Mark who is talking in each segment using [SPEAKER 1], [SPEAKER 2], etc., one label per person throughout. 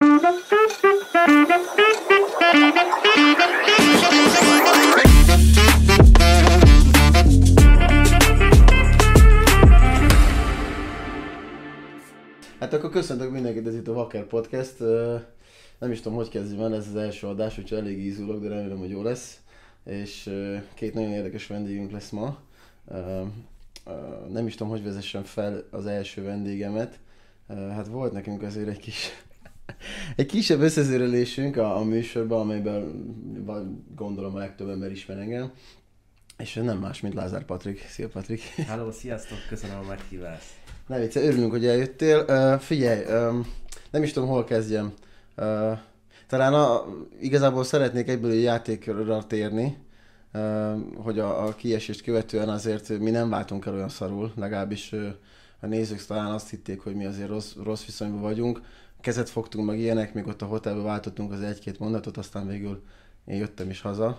[SPEAKER 1] Hát akkor köszöntök mindenkit, ez itt a Vaker Podcast. Nem is tudom, hogy kezdjem el, ez az első adás, úgyhogy elég ízulok, de remélem, hogy jó lesz. És két nagyon érdekes vendégünk lesz ma. Nem is tudom, hogy vezessem fel az első vendégemet. Hát volt nekünk azért egy kisebb összezőrülésünk a műsorban, amelyben gondolom a legtöbb ember ismer engem. És nem más, mint Lázár Patrik. Szia, Patrik!
[SPEAKER 2] Hello, sziasztok! Köszönöm a meghívást!
[SPEAKER 1] Ne vicce, örülünk, hogy eljöttél. Figyelj, nem is tudom, hol kezdjem. Talán igazából szeretnék egyből egy játékra térni, hogy a kiesést követően azért mi nem váltunk el olyan szarul, legalábbis a nézők talán azt hitték, hogy mi azért rossz viszonyban vagyunk. Kezet fogtunk meg ilyenek, még ott a hotelben váltottunk az egy-két mondatot, aztán végül én jöttem is haza.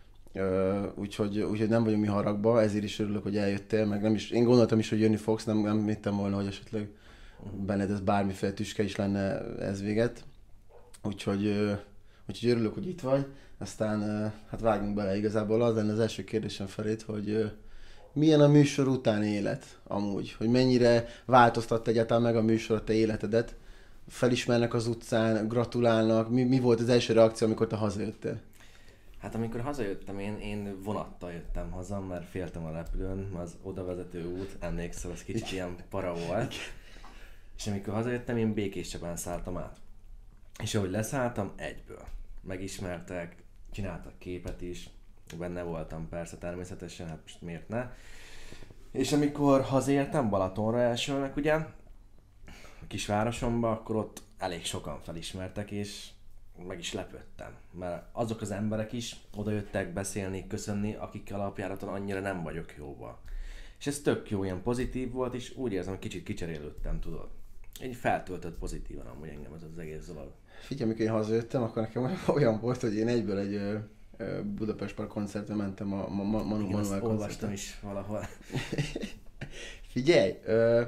[SPEAKER 1] Úgyhogy nem vagyunk mi haragba, ezért is örülök, hogy eljöttél, meg nem is, én gondoltam is, hogy jönni fogsz, nem hittem volna, hogy esetleg benned ez bármiféle tüske is lenne ez véget. Úgyhogy örülök, hogy itt vagy, aztán hát vágjunk bele igazából. Az lenne az első kérdésem felét, hogy milyen a műsor utáni élet amúgy, hogy mennyire változtatta egyáltalán meg a műsor a te életedet, felismernek az utcán, gratulálnak, mi volt az első reakció, amikor te hazajöttél?
[SPEAKER 2] Hát amikor hazajöttem, én vonattal jöttem haza, mert féltem a repülőn, az odavezető út, emlékszel, az kicsit ilyen para volt. És amikor hazajöttem, én Békéscsabán szálltam át. És ahogy leszálltam, egyből megismertek, csináltak képet is, benne voltam persze természetesen, hát most miért ne. És amikor hazaértem Balatonra elsőnek ugye, a kisvárosomba, akkor ott elég sokan felismertek, és meg is lepődtem, mert azok az emberek is oda jöttek beszélni, köszönni, akikkel alapjáraton annyira nem vagyok jóba. És ez tök jó, ilyen pozitív volt, és úgy érzem, hogy kicsit kicserélődtem, tudod. Egy feltöltött pozitívan amúgy engem ez az egész dolog.
[SPEAKER 1] Figyelj, amikor én hazajöttem, akkor nekem olyan volt, hogy én egyből egy Budapest Park koncertre mentem, a Manu Manuel koncertre.
[SPEAKER 2] Olvastam is valahol.
[SPEAKER 1] Figyelj!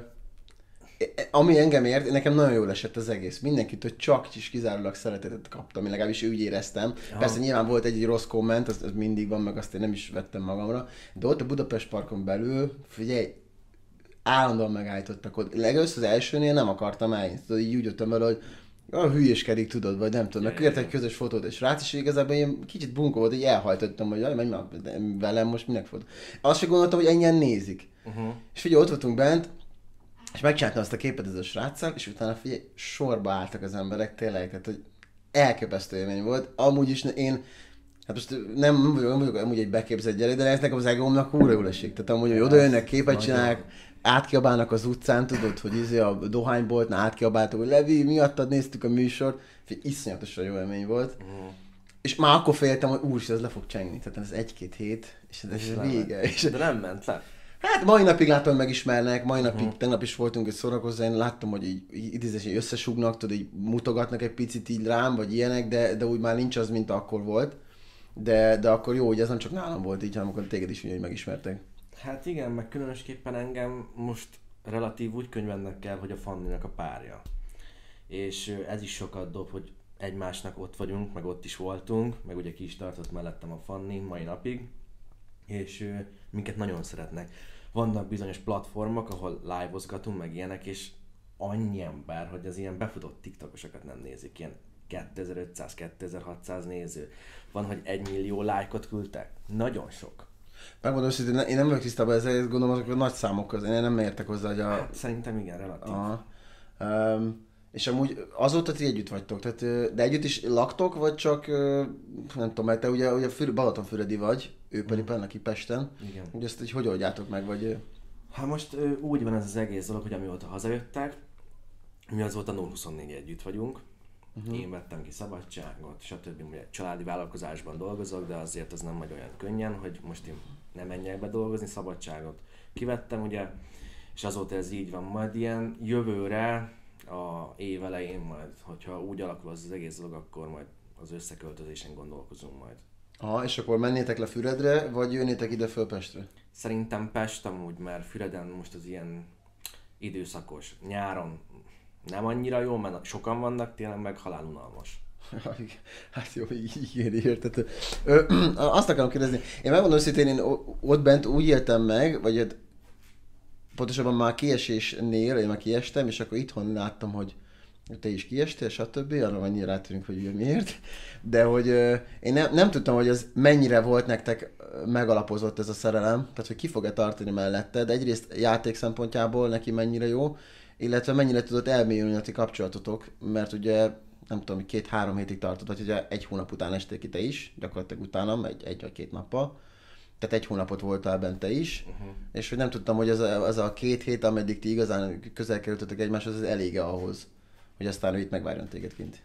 [SPEAKER 1] Ami engem ért, nekem nagyon jól esett az egész. Mindenkitől csak is kizárólag szeretetet kaptam, én legalábbis úgy éreztem. Aha. Persze nyilván volt egy rossz komment, az mindig van, meg azt én nem is vettem magamra. De ott a Budapest Parkon belül, figyelj, állandóan megállítottak ott. Legelőször az elsőnél nem akartam eljönni. Tudod, így úgy jöttem vele, hogy hülyéskedik, tudod, vagy nem tudom. Meg kért egy közös fotót, és rác is igazából én kicsit bunkó volt, hogy elhajtottam, hogy menj már velem, most minek fotó. Azt sem gondoltam, hogy ennyien nézik. És figyelj, ott voltunk bent, és megcsináltam azt a képet ez a sráccal, és utána figyelj, sorba álltak az emberek, tényleg, tehát hogy elképesztő élmény volt. Amúgy is én, hát most nem vagyok amúgy egy beképzett gyerek, de ez nekem az egómnak újra jól esik. Tehát amúgy, hogy oda jönnek, képet csinálják, átkiabálnak az utcán, tudod, hogy a dohányboltnál átkiabáltak, hogy Levi, miattad néztük a műsort, figyelj, iszonyatosan jó élmény volt. És már akkor féltem, hogy úristen, ez le fog csengni, tehát ez egy-két hét, és ez vége.
[SPEAKER 2] De nem ment le.
[SPEAKER 1] Hát mai napig látom, hogy megismernek, mai napig, tegnap is voltunk egy szórakozó, én láttam, hogy így idézésen összesúgnak, tudod, így mutogatnak egy picit így rám, vagy ilyenek, de úgy már nincs az, mint akkor volt. De akkor jó, hogy ez nem csak nálam volt így, hanem akkor téged is úgy megismertek.
[SPEAKER 2] Hát igen, meg különösképpen engem most relatív úgy könyvennek kell, hogy a Fanninak a párja. És ez is sokat dob, hogy egymásnak ott vagyunk, meg ott is voltunk, meg ugye ki is tartott mellettem a Fanni mai napig. És minket nagyon szeretnek. Vannak bizonyos platformok, ahol live-ozgatunk, meg ilyenek, és annyi ember, hogy az ilyen befutott tiktokosokat nem nézik, ilyen 2500-2600 néző. Van, hogy 1 millió lájkot küldtek. Nagyon sok.
[SPEAKER 1] Megmondom, hogy én nem vagyok tisztában ezzel, gondolom azok a nagy számok között, én nem értek hozzá, hogy
[SPEAKER 2] Hát, szerintem igen, relatív.
[SPEAKER 1] És amúgy azóta ti együtt vagytok, tehát, de együtt is laktok, vagy csak, nem tudom, mert te ugye Balatonfüredi vagy, ő pedig aki Pesten.
[SPEAKER 2] Igen.
[SPEAKER 1] Ugye ezt hogy oldjátok meg, vagy? Hát
[SPEAKER 2] most úgy van ez az egész dolog, hogy amióta hazajöttek, mi azóta 0-24 együtt vagyunk. Én vettem ki szabadságot, stb. Ugye családi vállalkozásban dolgozok, de azért az nem megy olyan könnyen, hogy most én nem menjek be dolgozni, szabadságot kivettem, ugye, és azóta ez így van. Majd ilyen jövőre, a év elején majd, hogyha úgy alakul az egész dolog, akkor majd az összeköltözésen gondolkozunk majd.
[SPEAKER 1] Aha, és akkor mennétek le Füredre, vagy jönnétek ide föl Pestre?
[SPEAKER 2] Szerintem Pest amúgy, mert Füreden most az ilyen időszakos. Nyáron Nem annyira jó, mert sokan vannak, tényleg meg halálunalmas.
[SPEAKER 1] Hát jó, igen, érted. Azt akarom kérdezni, én megmondom őszintén, én ott bent úgy éltem meg, vagy hát pontosabban már kiesésnél, én már kiestem, és akkor itthon láttam, hogy te is kiestél, stb. Arra annyira rátérünk, hogy ugye miért. De hogy én nem tudtam, hogy ez mennyire volt nektek megalapozott ez a szerelem, tehát hogy ki fog-e tartani mellette, de egyrészt játék szempontjából neki mennyire jó, illetve mennyire tudott elmélyülni a ti kapcsolatotok, mert ugye nem tudom, hogy 2-3 hétig tartott, vagy ugye egy hónap után estél ki te is, gyakorlatilag utánam, egy vagy 2 nappal. Tehát egy hónapot voltál bent te is, és hogy nem tudtam, hogy az a 2 hét, ameddig ti igazán közel kerültetek egymáshoz, az elége ahhoz, hogy aztán ő itt megvárjon téged kint.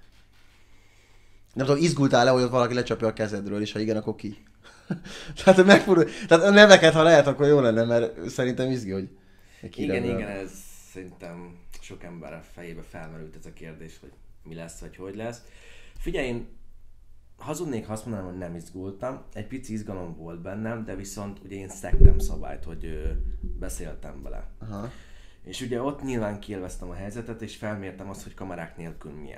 [SPEAKER 1] Nem tudom, izgultál-e, hogy ott valaki lecsapja a kezedről, és ha igen, akkor ki? Tehát megfordul. Tehát a neveket, ha lehet, akkor jó lenne, mert szerintem izgi, hogy
[SPEAKER 2] Igen, ez szerintem sok ember fejébe felmerült ez a kérdés, hogy mi lesz, vagy hogy lesz. Figyelj, én hazudnék, ha azt mondanám, hogy nem izgultam. Egy pici izgalom volt bennem, de viszont ugye én szektem szabályt, hogy beszéltem vele.
[SPEAKER 1] Aha.
[SPEAKER 2] És ugye ott nyilván kiélveztem a helyzetet, és felmértem azt, hogy kamerák nélkül milyen.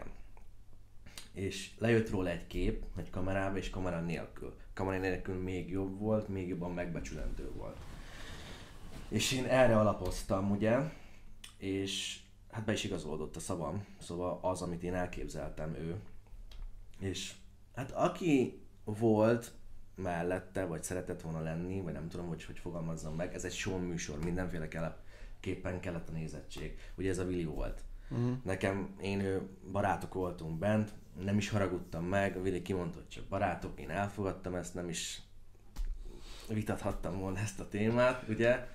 [SPEAKER 2] És lejött róla egy kép, egy kamerába, és kamera nélkül. Kamera nélkül még jobb volt, még jobban megbecsülendő volt. És én erre alapoztam, ugye, és hát be is igazolódott a szavam, szóval az, amit én elképzeltem, ő. És hát aki volt mellette, vagy szeretett volna lenni, vagy nem tudom, hogy fogalmazzam meg, ez egy show műsor, képpen kellett a nézettség. Ugye ez a Willi volt. Nekem, ő barátok voltunk bent, nem is haragudtam meg, a Willi kimondta, hogy csak barátok, én elfogadtam ezt, nem is vitathattam volna ezt a témát, ugye.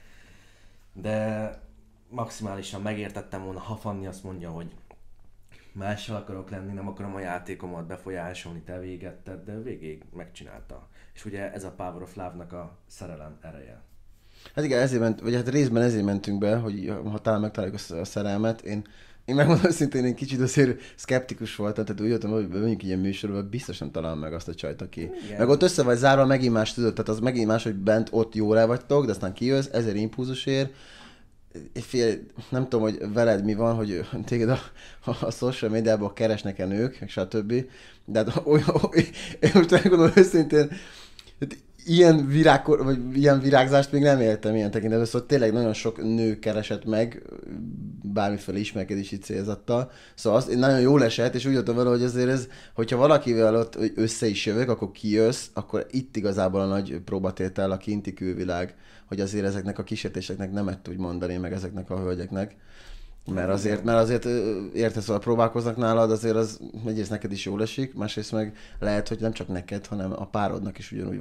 [SPEAKER 2] De maximálisan megértettem volna, ha Fanni azt mondja, hogy mással akarok lenni, nem akarom a játékomat befolyásolni, te végetted, de végig megcsinálta. És ugye ez a Power of Love-nak a szerelem ereje.
[SPEAKER 1] Hát igen, vagy hát részben ezért mentünk be, hogy ha talán megtaláljuk a szerelmet. Én megmondom őszintén, én kicsit azért szkeptikus voltam, tehát úgy jöttem, hogy mondjuk ilyen műsorban biztos nem találom meg azt a csajt, aki. Igen. Meg ott össze vagy zárva, megint más tudod, tehát az megint más, hogy bent ott jól el vagytok, de aztán kijössz, 1000 impulzusért. Nem tudom, hogy veled mi van, hogy téged a social médiában keresnek-e nők, stb. De hát én most megmondom őszintén, ilyen virágzást még nem éltem ilyen tekintetben, szóval tényleg nagyon sok nő keresett meg bármiféle ismerkedési célzattal. Szóval az nagyon jól esett, és úgy jöttem vele, hogy azért ez, hogyha valakivel ott össze is jövök, akkor kijössz, akkor itt igazából a nagy próbatétel a kinti külvilág, hogy azért ezeknek a kísértéseknek nemet tudj mondani, meg ezeknek a hölgyeknek. Mert azért értesz, szóval próbálkoznak nálad, azért az egyrészt neked is jól esik, másrészt meg lehet, hogy nem csak neked, hanem a párodnak is ugyanúgy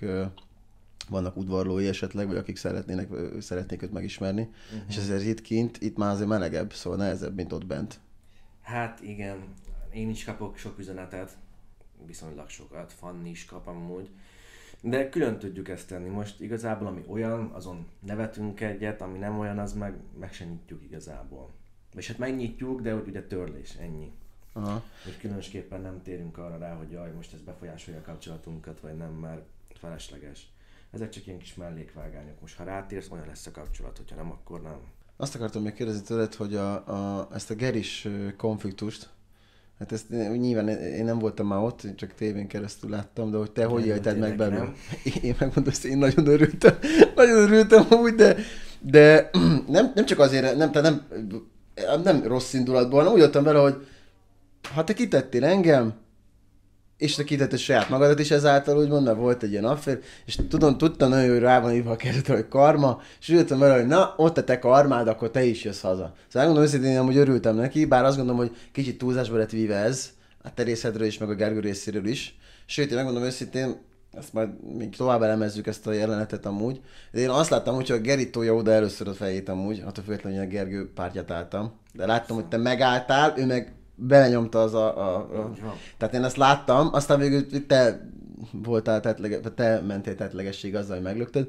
[SPEAKER 1] vannak udvarlói esetleg, vagy akik szeretnék őt megismerni. És ezért itt kint, itt már azért melegebb, szóval nehezebb, mint ott bent.
[SPEAKER 2] Hát igen, én is kapok sok üzenetet, viszonylag sokat, Fanni is kap amúgy. De külön tudjuk ezt tenni. Most igazából ami olyan, azon nevetünk egyet, ami nem olyan, az meg sem nyitjuk igazából. És hát megnyitjuk, de ugye törlés, ennyi.
[SPEAKER 1] Aha.
[SPEAKER 2] És különösképpen nem térünk arra rá, hogy jaj, most ez befolyásolja a kapcsolatunkat, vagy nem, mert felesleges. Ezek csak ilyen kis mellékvágányok. Most ha rátérsz, olyan lesz a kapcsolat, hogyha nem, akkor nem.
[SPEAKER 1] Azt akartam még kérdezni tőled, hogy ezt a Geris konfliktust, hát ezt nyilván én nem voltam már ott, én csak tévén keresztül láttam, de hogy te hogy élted meg belőle? Én megmondom, hogy én nagyon örültem. Nagyon örültem amúgy, de nem csak azért, nem rossz indulatból, hanem úgy jöttem vele, hogy ha te kitettél engem, és te kitetted saját magadat is ezáltal, úgymond, mert volt egy ilyen affér, és tudtam nagyon, hogy rá van írva a keretre, hogy karma, és úgy jöttem vele, hogy na, ott a te karmád, akkor te is jössz haza. Szóval megmondom őszintén, én amúgy örültem neki, bár azt gondolom, hogy kicsit túlzásba lett víve ez, a te részedről is, meg a Gergő részéről is. Sőt, én megmondom őszintén, ezt majd még tovább elemezzük ezt a jelenetet amúgy. De én azt láttam, hogy a Geri tolja oda először a fejét amúgy, attól függetlenül, hogy a Gergő pártját álltam. De láttam, hogy te megálltál, ő meg belenyomta Tehát én ezt láttam, aztán végül te voltál te mentél tettlegesség azzal, hogy meglökted.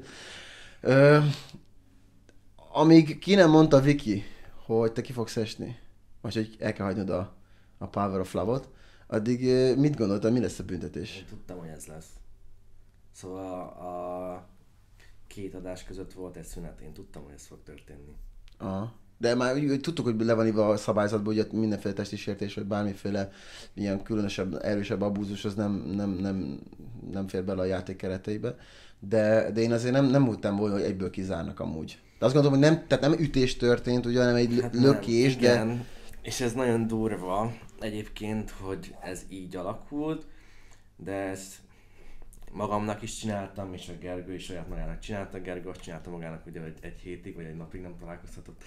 [SPEAKER 1] Amíg ki nem mondta Viki, hogy te ki fogsz esni, vagy hogy el kell hagynod a Power of Love-ot, addig mit gondoltál, mi lesz a büntetés?
[SPEAKER 2] Én tudtam, hogy ez lesz. Szóval a két adás között volt egy szünet, én tudtam, hogy ez fog történni.
[SPEAKER 1] Aha. De már úgy tudtuk, hogy le van írva a szabályzatban, hogy mindenféle testi sértés, vagy bármiféle ilyen különösebb, erősebb abúzus, az nem fér bele a játék kereteibe. De én azért nem mondtam volna, hogy egyből kizárnak amúgy. De azt gondolom, hogy tehát nem ütés történt, ugye, hanem egy lökés,
[SPEAKER 2] nem, igen. És ez nagyon durva egyébként, hogy ez így alakult, de ezt magamnak is csináltam, és a Gergő is saját magának csinálta. Gergő azt csinálta magának, ugye, hogy egy hétig vagy egy napig nem találkozhatott.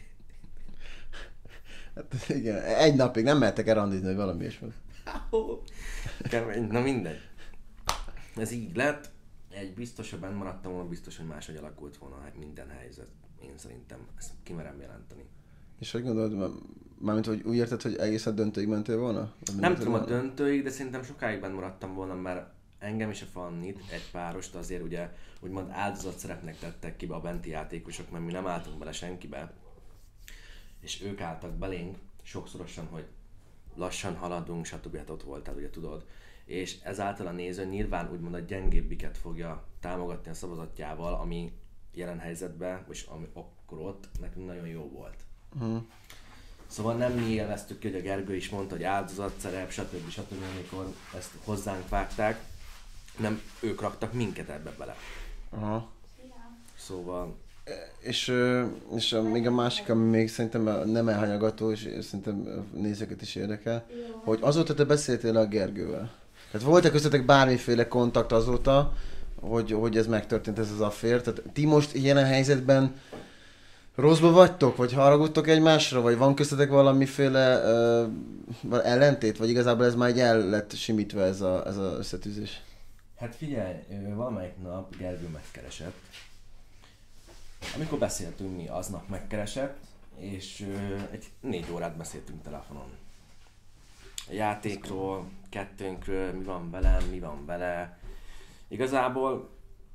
[SPEAKER 1] Hát igen, egy napig nem mehettek el randizni, hogy valami is volt.
[SPEAKER 2] Kemény, na mindegy. Ez így lett. Egy biztos, ha benn maradtam volna, biztos, hogy máshogy alakult volna minden helyzet. Én szerintem ezt kimerem jelenteni.
[SPEAKER 1] És hogy gondolod, mármint, hogy úgy érted, hogy egészen döntőig mentél volna?
[SPEAKER 2] Nem tudom a döntőig, de szerintem sokáig benn maradtam volna, mert engem és a Fannit, egy párost azért ugye úgymond áldozatszerepnek tettek ki be a benti játékosok, mert mi nem álltunk bele senkibe. És ők álltak belénk sokszorosan, hogy lassan haladunk, stb. Hát ott voltál, ugye tudod. És ezáltal a néző nyilván úgymond a gyengébbiket fogja támogatni a szavazatjával, ami jelen helyzetben, és ami akkor ott nekünk nagyon jó volt. Szóval nem mi élveztük ki, hogy a Gergő is mondta, hogy áldozatszerep, stb. Amikor ezt hozzánk vágták, nem ők raktak minket ebbe bele.
[SPEAKER 1] Aha.
[SPEAKER 2] Szóval...
[SPEAKER 1] És még a másik, ami még szerintem nem elhanyagató, és szerintem nézőket is érdekel, hogy azóta te beszéltél a Gergővel. Tehát volt-e köztetek bármiféle kontakt azóta, hogy ez megtörtént, ez az affér? Tehát ti most ilyen helyzetben rosszba vagytok, vagy haragudtok egymásra, vagy van köztetek valamiféle ellentét, vagy igazából ez már egy el lett simítva ez az összetűzés?
[SPEAKER 2] Hát figyelj, valamelyik nap Gergő megkeresett. Amikor beszéltünk, mi aznap megkeresett, és egy 4 órát beszéltünk telefonon. A játékról, kettőnkről, mi van velem, mi van vele. Igazából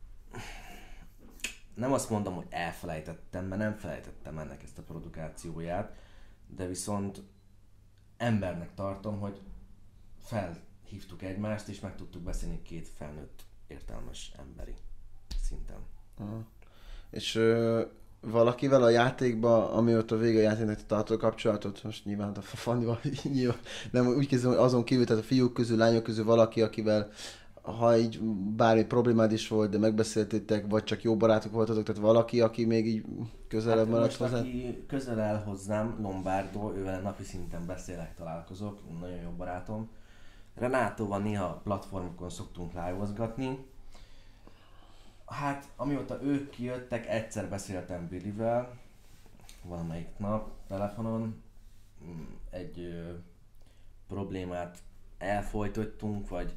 [SPEAKER 2] nem azt mondom, hogy elfelejtettem, mert nem felejtettem ennek ezt a produkációját, de viszont embernek tartom, hogy felhívtuk egymást, és meg tudtuk beszélni 2 felnőtt, értelmes emberi szinten.
[SPEAKER 1] Aha. És valakivel a játékban, amióta vége a játéknak tartó kapcsolatot, most nyilván a Fannival, nyilván, nem úgy kezdem, hogy azon kívül, tehát a fiúk közül, lányok közül valaki, akivel ha így bármi problémád is volt, de megbeszéltétek, vagy csak jó barátok voltatok, tehát valaki, aki még így közelebb
[SPEAKER 2] hát
[SPEAKER 1] maradt hozzá?
[SPEAKER 2] Aki közel áll hozzám, Lombardo, ővel napi szinten beszélek, találkozok, nagyon jó barátom. Renátóval néha platformokon szoktunk live-ozgatni. Hát, amióta ők kijöttek, egyszer beszéltem Billyvel, valamelyik nap, telefonon, egy problémát elfojtottunk, vagy...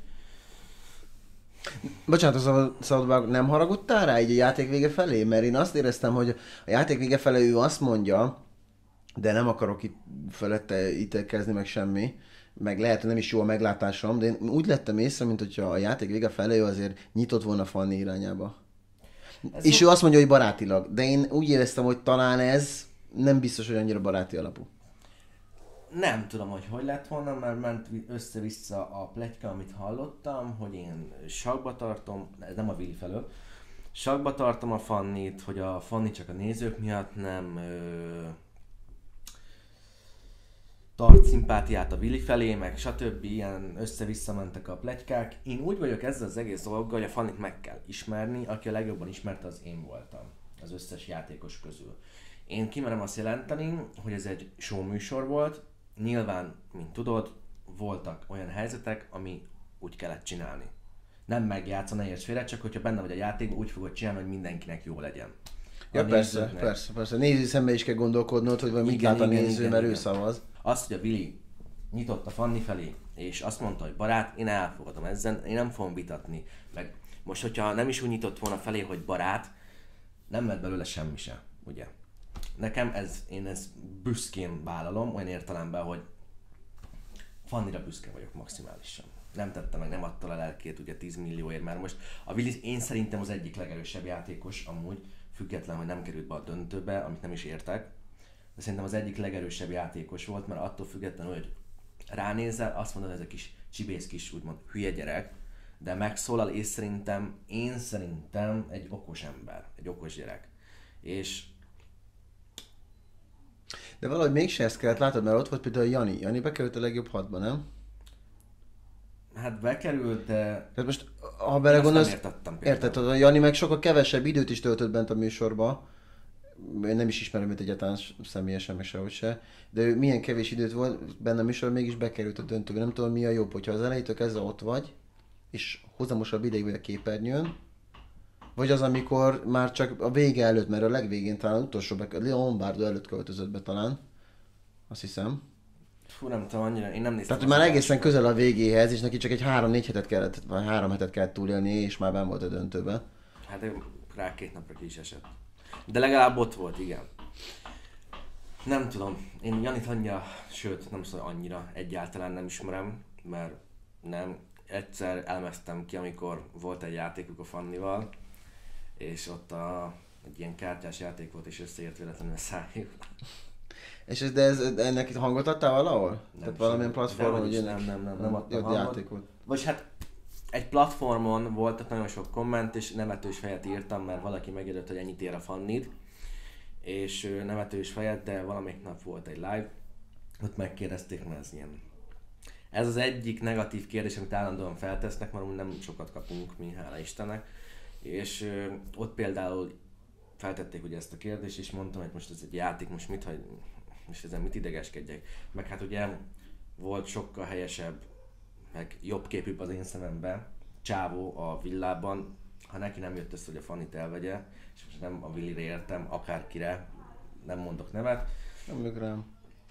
[SPEAKER 1] Bocsánat, szabadba, nem haragudtál rá így a játék vége felé? Mert én azt éreztem, hogy a játék vége felé ő azt mondja, de nem akarok itt felette ítélkezni meg semmi, meg lehet, hogy nem is jó a meglátásom, de én úgy lettem észre, mint hogyha a játék vége felé ő azért nyitott volna Fanni irányába. És ő azt mondja, hogy barátilag, de én úgy éreztem, hogy talán ez nem biztos, hogy annyira baráti alapú.
[SPEAKER 2] Nem tudom, hogy lett volna, mert ment össze-vissza a pletyka, amit hallottam, hogy én sakba tartom, ez nem a Willy felől, sakba tartom a Fannit, hogy a Fanni csak a nézők miatt nem tart szimpátiát a Willy felé, meg stb. Ilyen össze-vissza mentek a pletykák. Én úgy vagyok ezzel az egész dologgal, hogy a Fannit meg kell ismerni, aki a legjobban ismerte, az én voltam az összes játékos közül. Én kimerem azt jelenteni, hogy ez egy show műsor volt. Nyilván, mint tudod, voltak olyan helyzetek, ami úgy kellett csinálni. Nem megjátszani, ne érts félre, csak hogyha benne vagy a játékban, úgy fogod csinálni, hogy mindenkinek jó legyen.
[SPEAKER 1] Ja, persze. Néző szemben is kell gondolkodnod, hogy vagy mit lát a néző, mert ő szavaz.
[SPEAKER 2] Azt, hogy a Willy nyitott a Fanni felé, és azt mondta, hogy barát, én elfogadom ezzel, én nem fogom vitatni. Meg most, hogyha nem is úgy nyitott volna felé, hogy barát, nem lett belőle semmi sem, ugye? Nekem én ezt büszkén vállalom, olyan értelemben, hogy Fannira büszke vagyok maximálisan. Nem tette meg, nem adta a lelkét ugye 10 millióért, mert most a Willy én szerintem az egyik legerősebb játékos amúgy, független, hogy nem került be a döntőbe, amit nem is értek. De szerintem az egyik legerősebb játékos volt, mert attól függetlenül, hogy ránézel, azt mondod, hogy ez a kis csibész kis, úgymond hülye gyerek, de megszólal, és én szerintem egy okos ember, egy okos gyerek. És
[SPEAKER 1] De valahogy mégse ezt kellett, látod, mert ott volt például Jani. Jani bekerült a legjobb 6-ba, nem?
[SPEAKER 2] Hát bekerült, de
[SPEAKER 1] Tehát most, ha
[SPEAKER 2] én azt
[SPEAKER 1] belegondolsz,
[SPEAKER 2] nem értettem például.
[SPEAKER 1] érted, a Jani meg sokkal kevesebb időt is töltött bent a műsorba. Én nem is ismerem őt egyáltalán személyesen, meg sehogy se. De ő milyen kevés időt volt benne a műsorban, mégis bekerült a döntőbe. Nem tudom, mi a jobb, hogyha az elejétől kezdve ott vagy, és hozamosabb ideig vagy a képernyőn, vagy az, amikor már csak a vége előtt, mert a legvégén talán az utolsó Leon Lombardo előtt költözött be talán. Azt hiszem.
[SPEAKER 2] Fú, nem tudom, annyira, én nem néztem.
[SPEAKER 1] Tehát, hogy már egészen közel a végéhez, és neki csak egy 3-4 hetet kellett, vagy 3 hetet kellett túlélni, és már benn volt a döntőben.
[SPEAKER 2] Hát rá 2 napra ki is esett. De legalább ott volt, igen. Nem tudom, én Janit annyira, sőt nem szóval annyira, egyáltalán nem ismerem, mert nem. Egyszer elmeztem ki, amikor volt egy játékuk a Fannival, és ott egy ilyen kártyás játék volt, és összeért véletlenül a szájuk.
[SPEAKER 1] És ennek hangot adtál valahol?
[SPEAKER 2] Nem,
[SPEAKER 1] Tehát valamilyen platformon, hogy
[SPEAKER 2] nem adtam
[SPEAKER 1] jó
[SPEAKER 2] hangot.
[SPEAKER 1] játék volt.
[SPEAKER 2] Vagy hát egy platformon voltak nagyon sok komment, és nevetős fejet írtam, mert valaki megjelölt, hogy ennyit ér a Fannid. És nevetős fejet, de valamelyik nap volt egy live, ott megkérdezték, mert ez ilyen. Ez az egyik negatív kérdés, amit állandóan feltesznek, mert nem sokat kapunk, mi hála Istennek. És ott például feltették ugye ezt a kérdést, és mondtam, hogy most ez egy játék, most ezen mit idegeskedjek. Meg hát ugye volt sokkal helyesebb, meg jobb képűbb az én szememben, csávó a villában, ha neki nem jött össze, hogy a Fannit elvegye, és most nem a Willire értem, akárkire, nem mondok nevet.
[SPEAKER 1] Nem rám.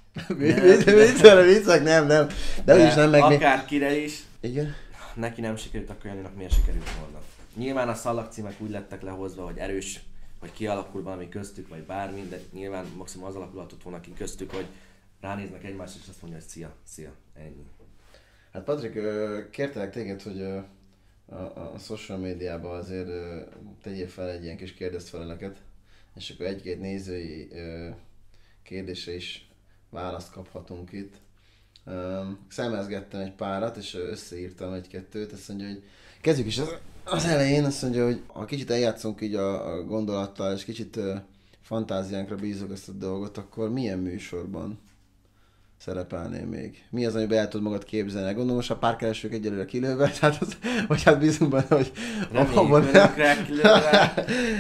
[SPEAKER 1] Viccek, nem. De úgyis nem meg
[SPEAKER 2] akárkire is.
[SPEAKER 1] Igen.
[SPEAKER 2] Neki nem sikerült, akkor Janinak miért sikerült volna. Nyilván a szalagcímek úgy lettek lehozva, hogy erős, vagy kialakul valami köztük, vagy bármi, de nyilván maximum az alakulhatott volna ki köztük, hogy ránéznek egymásra, és azt mondja, hogy szia, ennyi.
[SPEAKER 1] Hát Patrik, kértelek téged, hogy a social médiában azért tegyél fel egy ilyen kis kérdezfeleleket, és akkor egy-két nézői kérdésre is választ kaphatunk itt. Szemezgettem egy párat, és összeírtam egy-kettőt, azt mondja, hogy kezdjük is az elején, azt mondja, hogy ha kicsit eljátszunk így a gondolattal, és kicsit fantáziánkra bízok ezt a dolgot, akkor milyen műsorban szerepelnél még? Mi az, amiben el tudod magad képzelni? Gondolom, most a párkeresők egyelőre kilőve, tehát az, vagy hát bízunk benne, hogy
[SPEAKER 2] reméljük kilőve,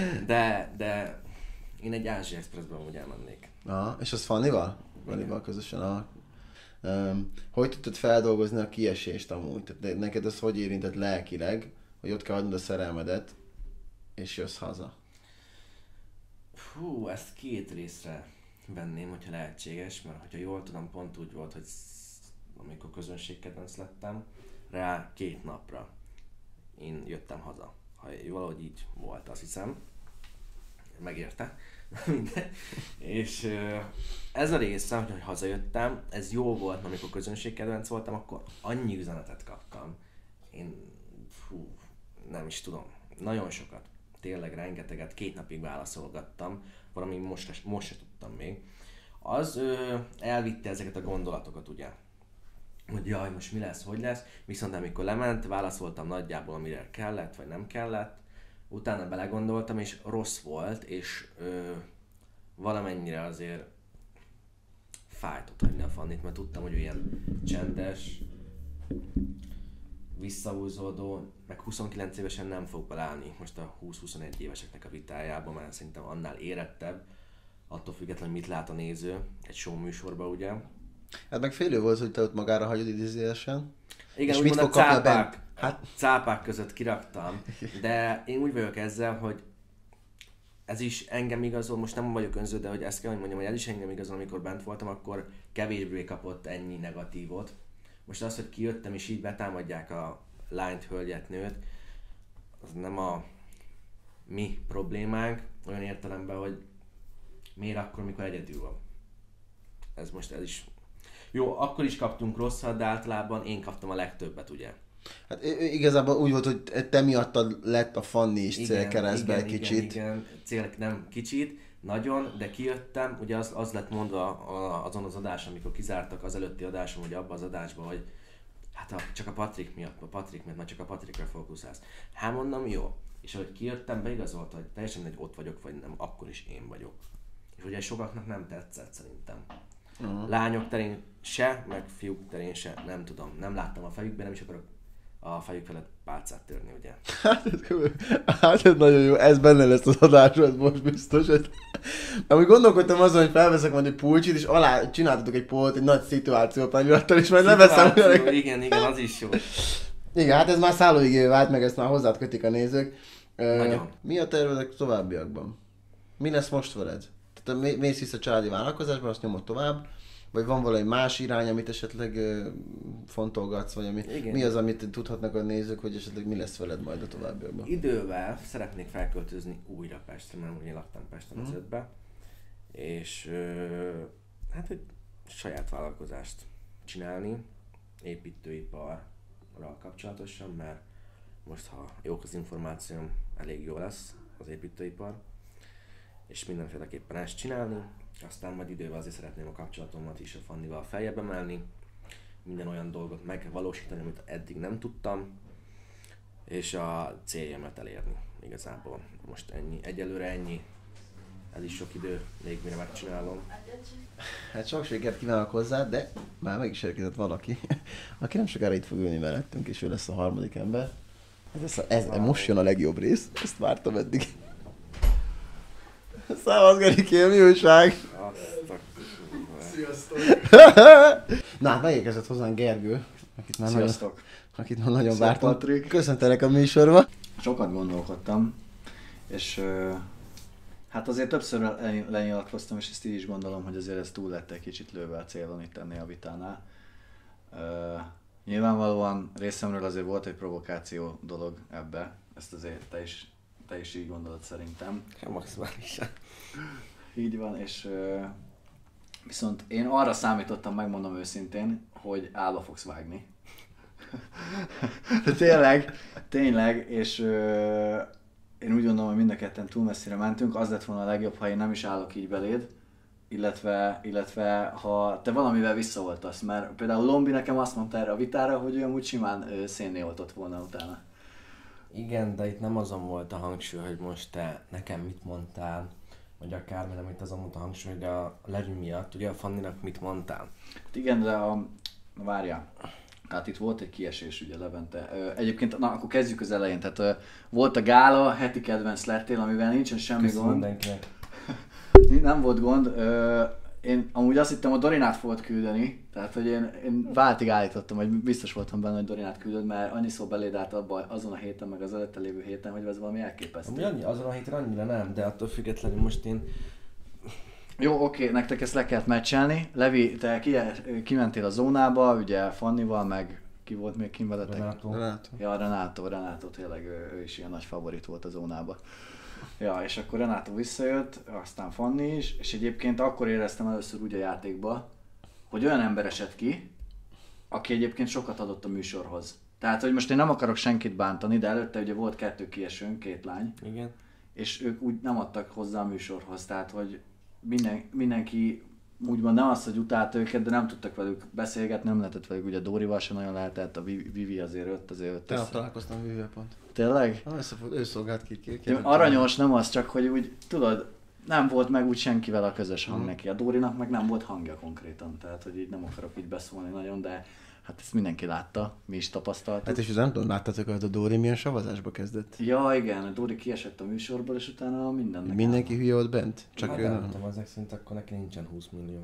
[SPEAKER 2] de én egy Ázsia Expressben úgy elmennék.
[SPEAKER 1] Aha, és az Fannival? Fannival közösen. Hogy tudtad feldolgozni a kiesést amúgy? Tehát neked az hogy érintett lelkileg, hogy ott kell adnod a szerelmedet, és jössz haza?
[SPEAKER 2] Hú, ezt 2 részre venném, hogyha lehetséges, mert hogyha jól tudom, pont úgy volt, hogy amikor közönségkedvenc lettem, rá 2 napra én jöttem haza. Ha valahogy így volt, azt hiszem. Megérte. És ez a része, hogy hazajöttem, ez jó volt, mert amikor közönségkedvenc voltam, akkor annyi üzenetet kaptam. Én, nem is tudom, nagyon sokat. Tényleg rengeteget, 2 napig válaszolgattam, valami most se tudtam még. Az elvitte ezeket a gondolatokat, ugye. Hogy jaj, most mi lesz, hogy lesz. Viszont amikor lement, válaszoltam nagyjából, amire kellett, vagy nem kellett. Utána belegondoltam, és rossz volt, és valamennyire azért fájt ott hagyni a Fannit, mert tudtam, hogy ilyen csendes, visszahúzódó, meg 29 évesen nem fog belállni most a 20-21 éveseknek a vitájába, mert szerintem annál érettebb, attól függetlenül mit lát a néző egy show műsorban, ugye.
[SPEAKER 1] Hát meg félő volt, hogy te ott magára hagyod idézőjelesen.
[SPEAKER 2] Igen, úgymond a cápák között kiraktam, de én úgy vagyok ezzel, hogy ez is engem igazol, most nem vagyok önző, de hogy ezt kell, hogy mondjam, hogy ez is engem igazol, amikor bent voltam, akkor kevésbé kapott ennyi negatívot. Most az, hogy kijöttem és így betámadják a lányt, hölgyet, nőt, az nem a mi problémánk, olyan értelemben, hogy miért akkor, mikor egyedül van. Ez is... Jó, akkor is kaptunk rosszat, de általában én kaptam a legtöbbet, ugye.
[SPEAKER 1] Hát igazából úgy volt, hogy te miattad lett a Fanni is célkeresztbe kicsit.
[SPEAKER 2] Igen, nem kicsit, nagyon, de kijöttem, ugye az lett mondva azon az adáson, amikor kizártak az előtti adáson, ugye abban az adásban, hogy hát csak a Patrik miatt, mert csak a Patrikra fókuszálsz. Hát mondom, jó. És ahogy kijöttem, beigazolta, hogy teljesen egy ott vagyok, vagy nem, akkor is én vagyok. És ugye sokaknak nem tetszett szerintem. Lányok terén se, meg fiúk terén se, nem tudom. Nem láttam a fejükben, nem is akarok a fejük felett pálcát törni, ugye.
[SPEAKER 1] Hát ez nagyon jó, ez benne lesz az adásod most biztos. Amúgy gondolkodtam azon, hogy felveszek majd egy pulcsit, és alá csináltatok egy polt, egy nagy szituációt felirattal, és majd leveszem.
[SPEAKER 2] Igen, az is jó.
[SPEAKER 1] Igen, hát ez már szállóigévé vált, meg ezt már hozzád kötik a nézők.
[SPEAKER 2] Nagyon.
[SPEAKER 1] Mi a tervedek továbbiakban? Mi lesz most veled? Tehát mész vissza a családi vállalkozásba, azt nyomod tovább? Vagy van valami más irány, amit esetleg fontolgatsz, vagy mi az, amit tudhatnak a nézők, hogy esetleg mi lesz veled majd a továbbiakban?
[SPEAKER 2] Idővel szeretnék felköltözni újra Pestre, mert ugye laktam Pesten az 5-be, és hát egy saját vállalkozást csinálni, építőiparral kapcsolatosan, mert most, ha jók az információm, elég jó lesz az építőipar, és mindenféleképpen ezt csinálni. Aztán majd idővel azért szeretném a kapcsolatomat is a Fannival feljebb emelni, minden olyan dolgot megvalósítani, amit eddig nem tudtam, és a céljamat elérni igazából. Most ennyi, egyelőre ennyi, ez is sok idő, még mire megcsinálom.
[SPEAKER 1] Hát sok sikert kívánok hozzá, de már meg is érkezett valaki, aki nem sokára itt fog ülni mellettünk, és ő lesz a harmadik ember. Ez most jön a legjobb rész, ezt vártam eddig. Szávasz Gerikém, mi újság?
[SPEAKER 3] Sziasztok!
[SPEAKER 1] Na, hát megérkezett hozzánk Gergő, akit már nagyon
[SPEAKER 3] Szia,
[SPEAKER 1] vártam.
[SPEAKER 3] Patrik.
[SPEAKER 1] Köszöntelek a műsorba.
[SPEAKER 3] Sokat gondolkodtam, és hát azért többször lenyilatkoztam, és ezt így is gondolom, hogy azért ez túl lett egy kicsit lőve a célon itt ennél a vitánál. Nyilvánvalóan részemről azért volt egy provokáció dolog ebbe, ezt azért te is így gondolod szerintem.
[SPEAKER 2] Maximálisan.
[SPEAKER 3] Így van, és viszont én arra számítottam, megmondom őszintén, hogy állva fogsz vágni. De tényleg, és én úgy gondolom, hogy mind a ketten túl messzire mentünk, az lett volna a legjobb, ha én nem is állok így beléd, illetve ha te valamivel visszaoltasz, mert például Lombi nekem azt mondta erre a vitára, hogy ő amúgy simán szénné oltott volna utána.
[SPEAKER 2] Igen, de itt nem azon volt a hangsúly, hogy most te nekem mit mondtál, vagy akármi, nem itt azon volt a hangsúly, de a Levi miatt, ugye a Fanninak mit mondtál?
[SPEAKER 3] Hát igen, de várjál. Hát itt volt egy kiesés ugye Levente. Egyébként, na akkor kezdjük az elején. Tehát volt a gála, heti kedvenc lettél, amivel nincsen semmi
[SPEAKER 2] Köszönöm
[SPEAKER 3] gond.
[SPEAKER 2] mindenkinek.
[SPEAKER 3] Nem volt gond. Én amúgy azt hittem, hogy Dorinát fogod küldeni. Tehát, hogy én váltig állítottam, hogy biztos voltam benne, hogy Dorinát küldöd, mert annyiszor beléd állt abban azon a héten, meg az előtte lévő héten, hogy ez valami elképesztő.
[SPEAKER 2] Azon a héten annyira nem, de attól függetlenül most én...
[SPEAKER 3] Jó, oké, nektek ezt le kellett meccselni. Levi, te kimentél a zónába, ugye Fannival, meg ki volt még kim veletek?
[SPEAKER 2] Renato.
[SPEAKER 3] Ja, Renato tényleg ő is ilyen nagy favorit volt a zónába. Ja, és akkor Renato visszajött, aztán Fanni is, és egyébként akkor éreztem először úgy a játékba, hogy olyan ember esett ki, aki egyébként sokat adott a műsorhoz. Tehát, hogy most én nem akarok senkit bántani, de előtte ugye volt 2 kiesőnk, 2 lány.
[SPEAKER 2] Igen.
[SPEAKER 3] És ők úgy nem adtak hozzá a műsorhoz, tehát, hogy mindenki úgymond nem az, hogy utált őket, de nem tudtak velük beszélgetni, nem lehetett velük, ugye Dórival sem nagyon lehetett, a Vivi azért jött
[SPEAKER 1] Te találkoztam Vivivel pont.
[SPEAKER 3] Tényleg?
[SPEAKER 1] Ő szolgált ki.
[SPEAKER 3] Aranyos, nem az, csak hogy úgy, tudod, nem volt meg úgy senkivel a közös hang neki. A Dórinak meg nem volt hangja konkrétan, tehát hogy így nem akarok így beszólni nagyon, de hát ezt mindenki látta, mi is tapasztaltuk.
[SPEAKER 1] Hát és nem tudom, láttatok, hogy a Dóri milyen savazásba kezdett?
[SPEAKER 3] Ja, igen, a Dóri kiesett a műsorból, és utána mindennek.
[SPEAKER 1] Mindenki hülye ott bent? Csak
[SPEAKER 2] Hát
[SPEAKER 1] ő
[SPEAKER 2] nem
[SPEAKER 1] nem.
[SPEAKER 2] tudom, ezek szerint akkor neki nincsen 20 millió.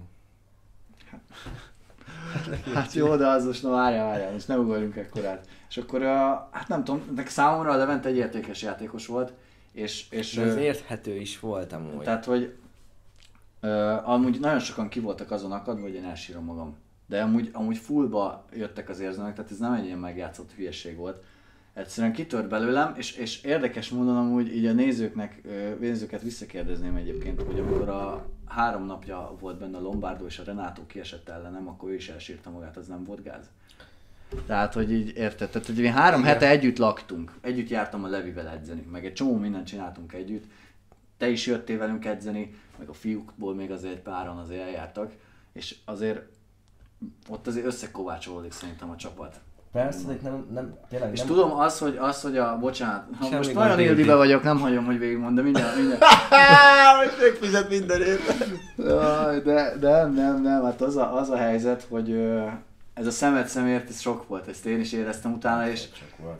[SPEAKER 3] Hát jó, de az most, várjál, most ne ugorjunk ekkorát. És akkor, hát nem tudom, de számomra a Levente egy értékes játékos volt, és
[SPEAKER 2] De ez érthető is volt amúgy.
[SPEAKER 3] tehát, hogy amúgy nagyon sokan ki voltak azon akadva, hogy én elsírom magam. De amúgy fullba jöttek az érzelmek, tehát ez nem egy ilyen megjátszott hülyeség volt. Egyszerűen kitört belőlem, és érdekes módon amúgy így a nézőket visszakérdezném egyébként, hogy amikor a 3 napja volt benne a Lombardo és a Renato kiesett ellenem, akkor ő is elsírta magát, az nem volt gáz. Tehát, hogy így érted, tehát, hogy mi 3 hete együtt laktunk, együtt jártam a Levivel edzeni, meg egy csomó mindent csináltunk együtt. Te is jöttél velünk edzeni, meg a fiúkból még azért egy páran azért eljártak, és azért ott azért összekovácsolódik szerintem a csapat.
[SPEAKER 2] Persze, de tényleg
[SPEAKER 3] És
[SPEAKER 2] nem...
[SPEAKER 3] tudom hogy bocsánat, ha
[SPEAKER 2] Semmi
[SPEAKER 3] most
[SPEAKER 2] gond,
[SPEAKER 3] nagyon éldibe
[SPEAKER 2] Ildi.
[SPEAKER 3] vagyok, nem hagyom, hogy végigmond, de mindjárt.
[SPEAKER 1] Most megfizet mindenért.
[SPEAKER 3] Jaj, de nem, hát az a helyzet, hogy ez a szemet szemért, ez sok volt, ezt én is éreztem utána, és
[SPEAKER 2] Csak volt.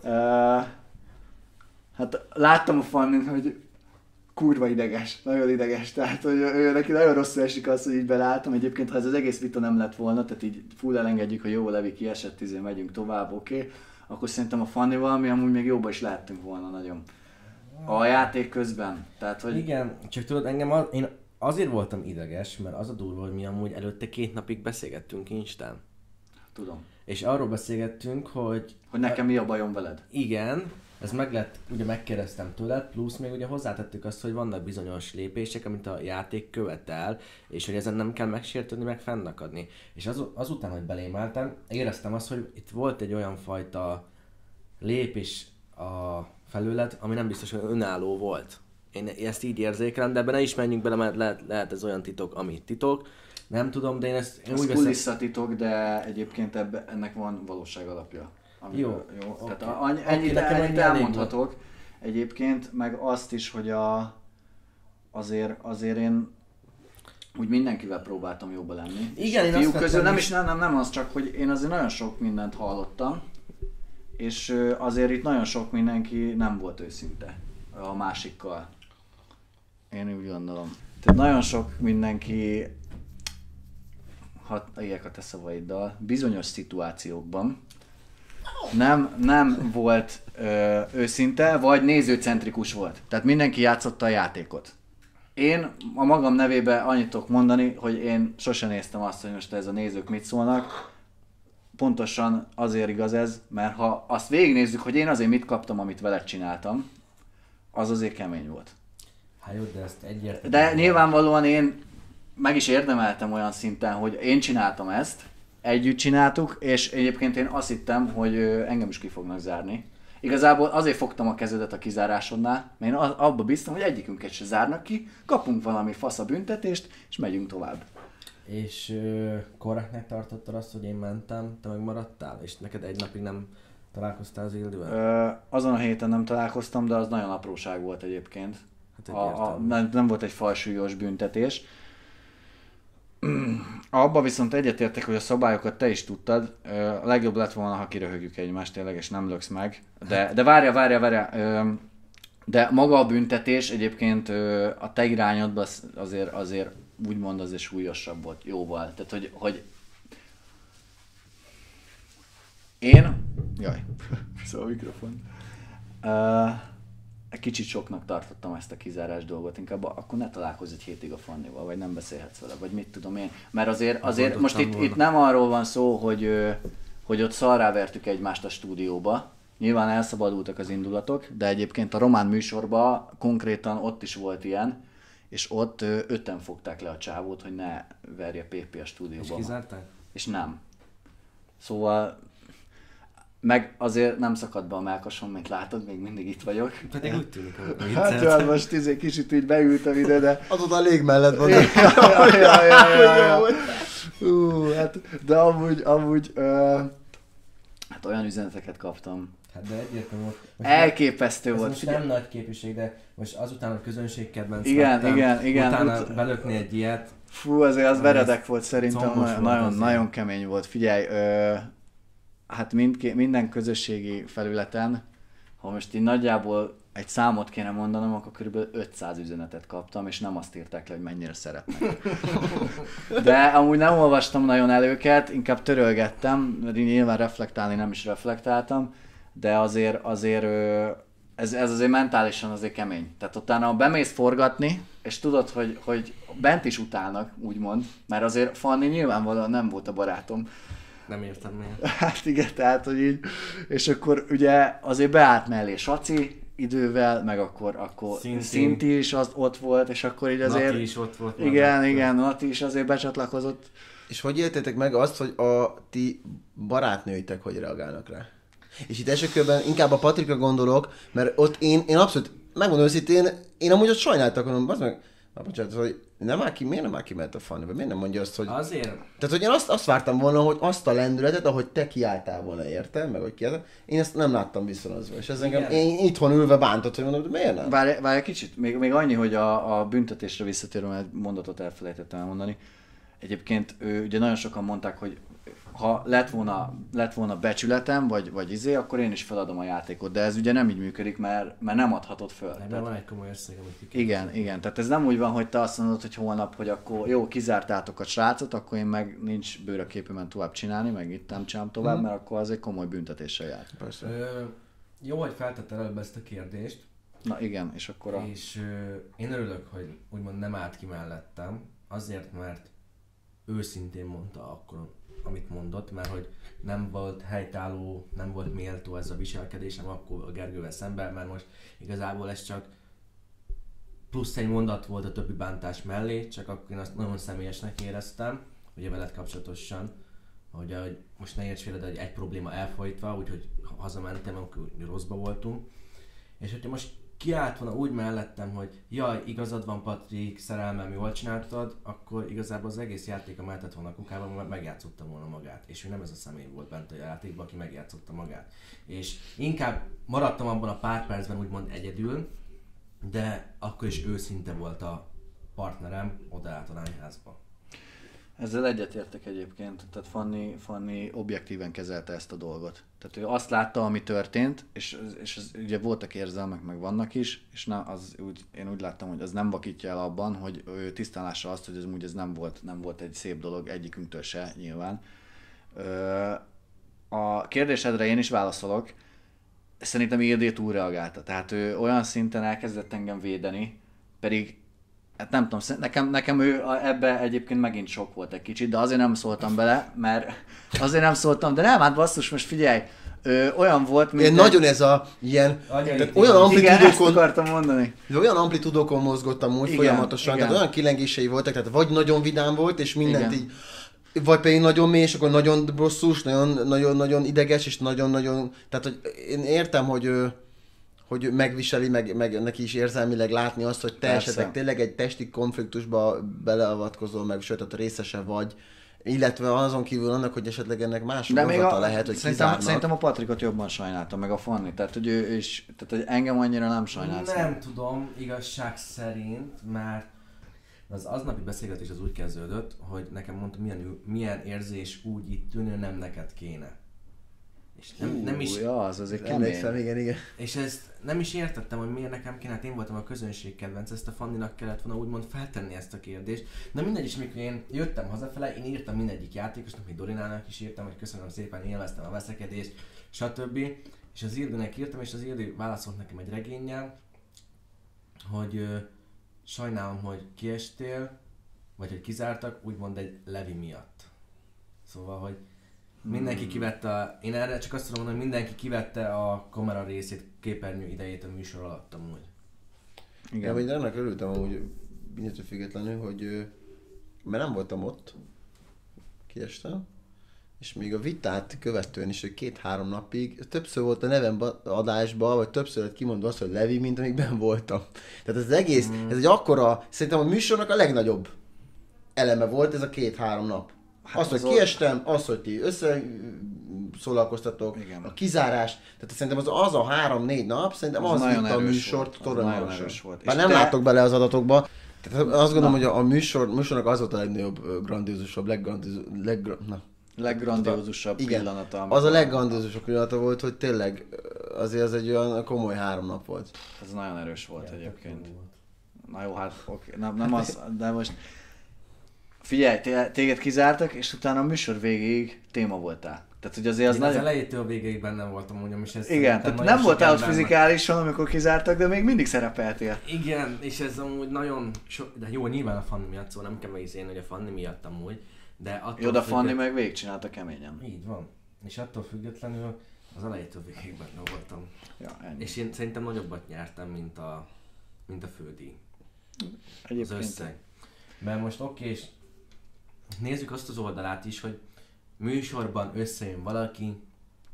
[SPEAKER 3] hát láttam a Fannin, hogy kurva ideges, nagyon ideges, tehát hogy ő neki nagyon rosszul esik az, hogy így beleálltam. Egyébként, ha ez az egész vita nem lett volna, tehát így full elengedjük, hogy jó, Levi kiesett, megyünk tovább, oké, akkor szerintem a Fannival mi amúgy még jobban is lehettünk volna nagyon. A játék közben, tehát hogy...
[SPEAKER 2] Igen, csak tudod, én azért voltam ideges, mert az a durva, hogy mi amúgy előtte 2 napig beszélgettünk Instán.
[SPEAKER 3] Tudom.
[SPEAKER 2] És arról beszélgettünk, hogy...
[SPEAKER 3] Hogy nekem mi a bajom veled?
[SPEAKER 2] Igen, ez ugye megkérdeztem tőled, plusz még ugye hozzátettük azt, hogy vannak bizonyos lépések, amit a játék követel, és hogy ezen nem kell megsértődni, meg fennakadni. És azután, hogy belém álltam, éreztem azt, hogy itt volt egy olyan fajta lépés a felőled, ami nem biztos, hogy önálló volt. Én ezt így érzékelem, de ebben ne is menjünk bele, mert lehet ez olyan titok, ami titok. Nem tudom, de én
[SPEAKER 3] Ez
[SPEAKER 2] úgy
[SPEAKER 3] kulisszatitok, de egyébként ennek van valóság alapja.
[SPEAKER 2] Jó.
[SPEAKER 3] Tehát
[SPEAKER 2] Okay.
[SPEAKER 3] ennyit
[SPEAKER 2] Nekem ennyi
[SPEAKER 3] elmondhatok. Egyébként, meg azt is, hogy azért én úgy mindenkivel próbáltam jóba lenni.
[SPEAKER 2] Igen,
[SPEAKER 3] és
[SPEAKER 2] én
[SPEAKER 3] a fiúk
[SPEAKER 2] azt
[SPEAKER 3] közül
[SPEAKER 2] vettem
[SPEAKER 3] nem az csak, hogy én azért nagyon sok mindent hallottam, és azért itt nagyon sok mindenki nem volt őszinte a másikkal. Én úgy gondolom. Tehát nagyon sok mindenki, ha éljek a te szavaiddal, bizonyos szituációkban nem volt őszinte, vagy nézőcentrikus volt. Tehát mindenki játszotta a játékot. Én a magam nevébe annyit tudok mondani, hogy én sosem néztem azt, hogy most ez a nézők mit szólnak. Pontosan azért igaz ez, mert ha azt végignézzük, hogy én azért mit kaptam, amit veled csináltam, az azért kemény volt.
[SPEAKER 2] Hát jó, de ezt egyértelmű.
[SPEAKER 3] De nyilvánvalóan én meg is érdemeltem olyan szinten, hogy én csináltam ezt, együtt csináltuk, és egyébként én azt hittem, hogy engem is ki fognak zárni. Igazából azért fogtam a kezedet a kizárásodnál, mert én abba bíztam, hogy egyikünket se zárnak ki, kapunk valami fasz a büntetést, és megyünk tovább.
[SPEAKER 2] És korrektnek tartottad azt, hogy én mentem, te meg maradtál, és neked egy napig nem találkoztál az Ildivel?
[SPEAKER 3] Azon a héten nem találkoztam, de az nagyon apróság volt egyébként.
[SPEAKER 2] Hát
[SPEAKER 3] Nem volt egy falsúlyos büntetés. Abba viszont egyetértek, hogy a szabályokat te is tudtad. A legjobb lett volna, ha kiröhögjük egymást tényleg, és nem löksz meg. De várja. De maga a büntetés egyébként a te irányodban azért úgymond azért súlyosabb volt, jóval. Tehát, hogy én... Jaj, szóval a mikrofon. Egy kicsit soknak tartottam ezt a kizárás dolgot, inkább akkor ne találkozz egy hétig a Fannival, vagy nem beszélhetsz vele, vagy mit tudom én. Mert azért most itt nem arról van szó, hogy ott szarrá vertük egymást a stúdióba. Nyilván elszabadultak az indulatok, de egyébként a román műsorban konkrétan ott is volt ilyen, és ott 5-en fogták le a csávót, hogy ne verje PP a stúdióba.
[SPEAKER 2] És kizárták?
[SPEAKER 3] És nem. Szóval... Meg azért nem szakadt be a mellkasom, mint látod, még mindig itt vagyok.
[SPEAKER 2] Pedig úgy tűnik, hogy
[SPEAKER 3] Hát olyan most kicsit így beültem ide, de...
[SPEAKER 1] Azóta a lég mellett van.
[SPEAKER 3] Hát, de amúgy hát olyan üzeneteket kaptam.
[SPEAKER 2] Hát de egyértelmű volt.
[SPEAKER 3] Elképesztő
[SPEAKER 2] ez
[SPEAKER 3] volt.
[SPEAKER 2] most nem nagy képviség, de most azután a közönségkedvenc
[SPEAKER 3] Igen.
[SPEAKER 2] utána belökni egy ilyet.
[SPEAKER 3] Fú, azért az veredek volt szerintem,
[SPEAKER 2] combos volt
[SPEAKER 3] nagyon kemény volt. Figyelj, hát minden közösségi felületen, ha most így nagyjából egy számot kéne mondanom, akkor kb. 500 üzenetet kaptam, és nem azt írták le, hogy mennyire szeretnek. De amúgy nem olvastam nagyon el őket, inkább törölgettem, mert nyilván reflektálni nem is reflektáltam, de azért ez azért mentálisan azért kemény. Tehát utána bemész forgatni, és tudod, hogy bent is utálnak, úgymond, mert azért Fanni nyilvánvalóan nem volt a barátom.
[SPEAKER 2] Nem értem miért.
[SPEAKER 3] Hát igen, tehát, hogy így, és akkor ugye azért beállt mellé Saci idővel, meg akkor Szinti is ott volt, és akkor így azért...
[SPEAKER 2] Nati is ott volt.
[SPEAKER 3] Igen, Nati is azért becsatlakozott.
[SPEAKER 1] És hogy éltétek meg azt, hogy a ti barátnőitek hogy reagálnak rá? És itt első körben inkább a Patrikra gondolok, mert ott én abszolút, megmondom őszintén, én amúgy ott sajnáltak, mondom, Bocsánat, hogy miért nem áll ki mert a Fanni? Miért nem mondja azt, hogy...
[SPEAKER 2] Azért...
[SPEAKER 1] Tehát, hogy én azt vártam volna, hogy azt a lendületet, ahogy te kiálltál volna érte, meg hogy kiálltál, én ezt nem láttam viszonozva. És ez engem, én itthon ülve bántott, hogy mondom, de miért nem?
[SPEAKER 3] Várj kicsit, még annyi, hogy a büntetésre visszatérve, egy mondatot elfelejtettem elmondani. Egyébként ugye nagyon sokan mondták, hogy ha lett volna becsületem, vagy akkor én is feladom a játékot, de ez ugye nem így működik, mert nem adhatod föl.
[SPEAKER 2] Ebben van egy komoly összeg, amit
[SPEAKER 3] Igen, tehát ez nem úgy van, hogy te azt mondod, hogy holnap, hogy akkor jó, kizártátok a srácot, akkor én meg nincs bőr a képemen tovább csinálni, meg itt nem csinálom tovább, mert akkor az egy komoly büntetéssel jár.
[SPEAKER 2] Jó, hogy feltetted előbb ezt a kérdést.
[SPEAKER 3] Na igen, és akkor
[SPEAKER 2] És én örülök, hogy úgymond nem állt ki mellettem, azért, mert őszintén mondta akkor, amit mondott, mert hogy nem volt helytálló, nem volt méltó ez a viselkedésem akkor a Gergővel szemben, mert most igazából ez csak plusz egy mondat volt a többi bántás mellé, csak akkor én azt nagyon személyesnek éreztem, ugye veled kapcsolatosan, hogy most ne érts félre, de egy probléma elfolytva, úgyhogy hazamentem, amikor rosszba voltunk. És hogyha most kiállt volna úgy mellettem, hogy jaj, igazad van Patrik, szerelmem, jól csináltad, akkor igazából az egész játék a mehetett volna a kukában, mert megjátszotta volna magát. És ő nem ez a személy volt bent a játékban, aki megjátszotta magát. És inkább maradtam abban a pár percben úgymond egyedül, de akkor is őszinte volt a partnerem odaállt a lányházba.
[SPEAKER 3] Ezzel egyetértek egyébként, tehát Fanni objektíven kezelte ezt a dolgot. Tehát ő azt látta, ami történt, és ugye voltak érzelmek, meg vannak is, és én úgy láttam, hogy az nem vakítja el abban, hogy ő tisztán lássa azt, hogy ez nem volt egy szép dolog egyikünktől se, nyilván. A kérdésedre én is válaszolok, szerintem Ildi túlreagálta, tehát ő olyan szinten elkezdett engem védeni, pedig hát nem tudom, nekem ő ebbe egyébként megint sok volt egy kicsit, de azért nem szóltam bele, mert azért nem szóltam, de nem, hát basszus, most figyelj, olyan volt, mint...
[SPEAKER 1] Nagyon ez a ilyen...
[SPEAKER 3] olyan amplitudókon... akartam mondani.
[SPEAKER 1] Olyan amplitudókon mozgottam úgy folyamatosan,
[SPEAKER 3] igen.
[SPEAKER 1] Tehát olyan kilengései voltak, tehát vagy nagyon vidám volt, és mindent így... Vagy pedig nagyon mély, és akkor nagyon bosszús, nagyon ideges, és nagyon... Tehát, hogy én értem, hogy megviseli, meg neki is érzelmileg látni azt, hogy te esetleg tényleg egy testi konfliktusba beleavatkozol, meg sőt, ott részese vagy, illetve azon kívül annak, hogy esetleg ennek más okozata lehet, hogy kizárnak.
[SPEAKER 3] Szerintem a Patrikot jobban sajnáltam, meg a Fanni, tehát hogy ő is, tehát hogy engem annyira nem sajnált.
[SPEAKER 2] Nem tudom, igazság szerint, mert az aznapi beszélgetés az úgy kezdődött, hogy nekem mondta, milyen érzés úgy itt ülni, nem neked kéne. És nem is...
[SPEAKER 3] Ja, az azért kemény.
[SPEAKER 1] Igen.
[SPEAKER 2] És ezt nem is értettem, hogy miért nekem kéne, hát én voltam a közönség kedvenc, ezt a Fanninak kellett volna úgymond feltenni ezt a kérdést. De mindegy is, amikor én jöttem hazafele, én írtam mindegyik játékosnak, még Dorinának is írtam, hogy köszönöm szépen, élveztem a veszekedést, stb. És az Ildinek írtam, és az Ildi válaszolt nekem egy regénnyel, hogy sajnálom, hogy kiestél, vagy hogy kizártak, úgymond egy Levi miatt. Szóval, hogy mindenki kivette, én erre csak azt tudom mondani, hogy mindenki kivette a kamera részét, képernyő idejét a műsor alatt amúgy.
[SPEAKER 1] Igen. Én ennek örültem amúgy, mindentől függetlenül, hogy mert nem voltam ott, kiestem, és még a vitát követően is, hogy 2-3 napig többször volt a nevem adásban, vagy többször lett kimondva azt, hogy Levi, mint amíg benn voltam. Tehát ez az egész, ez egy akkora, szerintem a műsornak a legnagyobb eleme volt ez a 2-3 nap. Hát hogy kiestem, hogy ti összeszólalkoztatok, a kizárás, tehát szerintem az a 3-4 nap, szerintem az vitte a műsort toronymagasra. Bár nem látok bele az adatokba, tehát azt gondolom, hogy a műsornak az volt a legnagyobb, grandiózusabb,
[SPEAKER 3] leggrandiózusabb pillanata.
[SPEAKER 1] Az a leggrandiózusabb pillanata volt, hogy tényleg azért az egy olyan komoly 3 nap volt.
[SPEAKER 3] Ez nagyon erős volt egyébként. Na jó, hát oké, nem az, de most... Figyelj, téged kizártak, és utána a műsor végéig téma voltál. Tehát, hogy azért az
[SPEAKER 2] nagyon... az elejétől végéig bennem voltam, mondjam, és ez...
[SPEAKER 3] Igen, tehát nem voltál ott fizikálisan, amikor kizártak, de még mindig szerepeltél.
[SPEAKER 2] Igen, és ez amúgy nagyon... De jó, nyilván a Fanni miatt, szóval nem kell megizélni, hogy a Fanni miatt amúgy, de attól...
[SPEAKER 3] Jó, de a Fanni meg végigcsinálta keményen.
[SPEAKER 2] Így van. És attól függetlenül az elejétől végéig benne voltam.
[SPEAKER 3] Ja,
[SPEAKER 2] és én szerintem nagyobbat nyertem, mint a fődíj.
[SPEAKER 3] Egyébként.
[SPEAKER 2] Az összeg. Mert most és nézzük azt az oldalát is, hogy műsorban összejön valaki,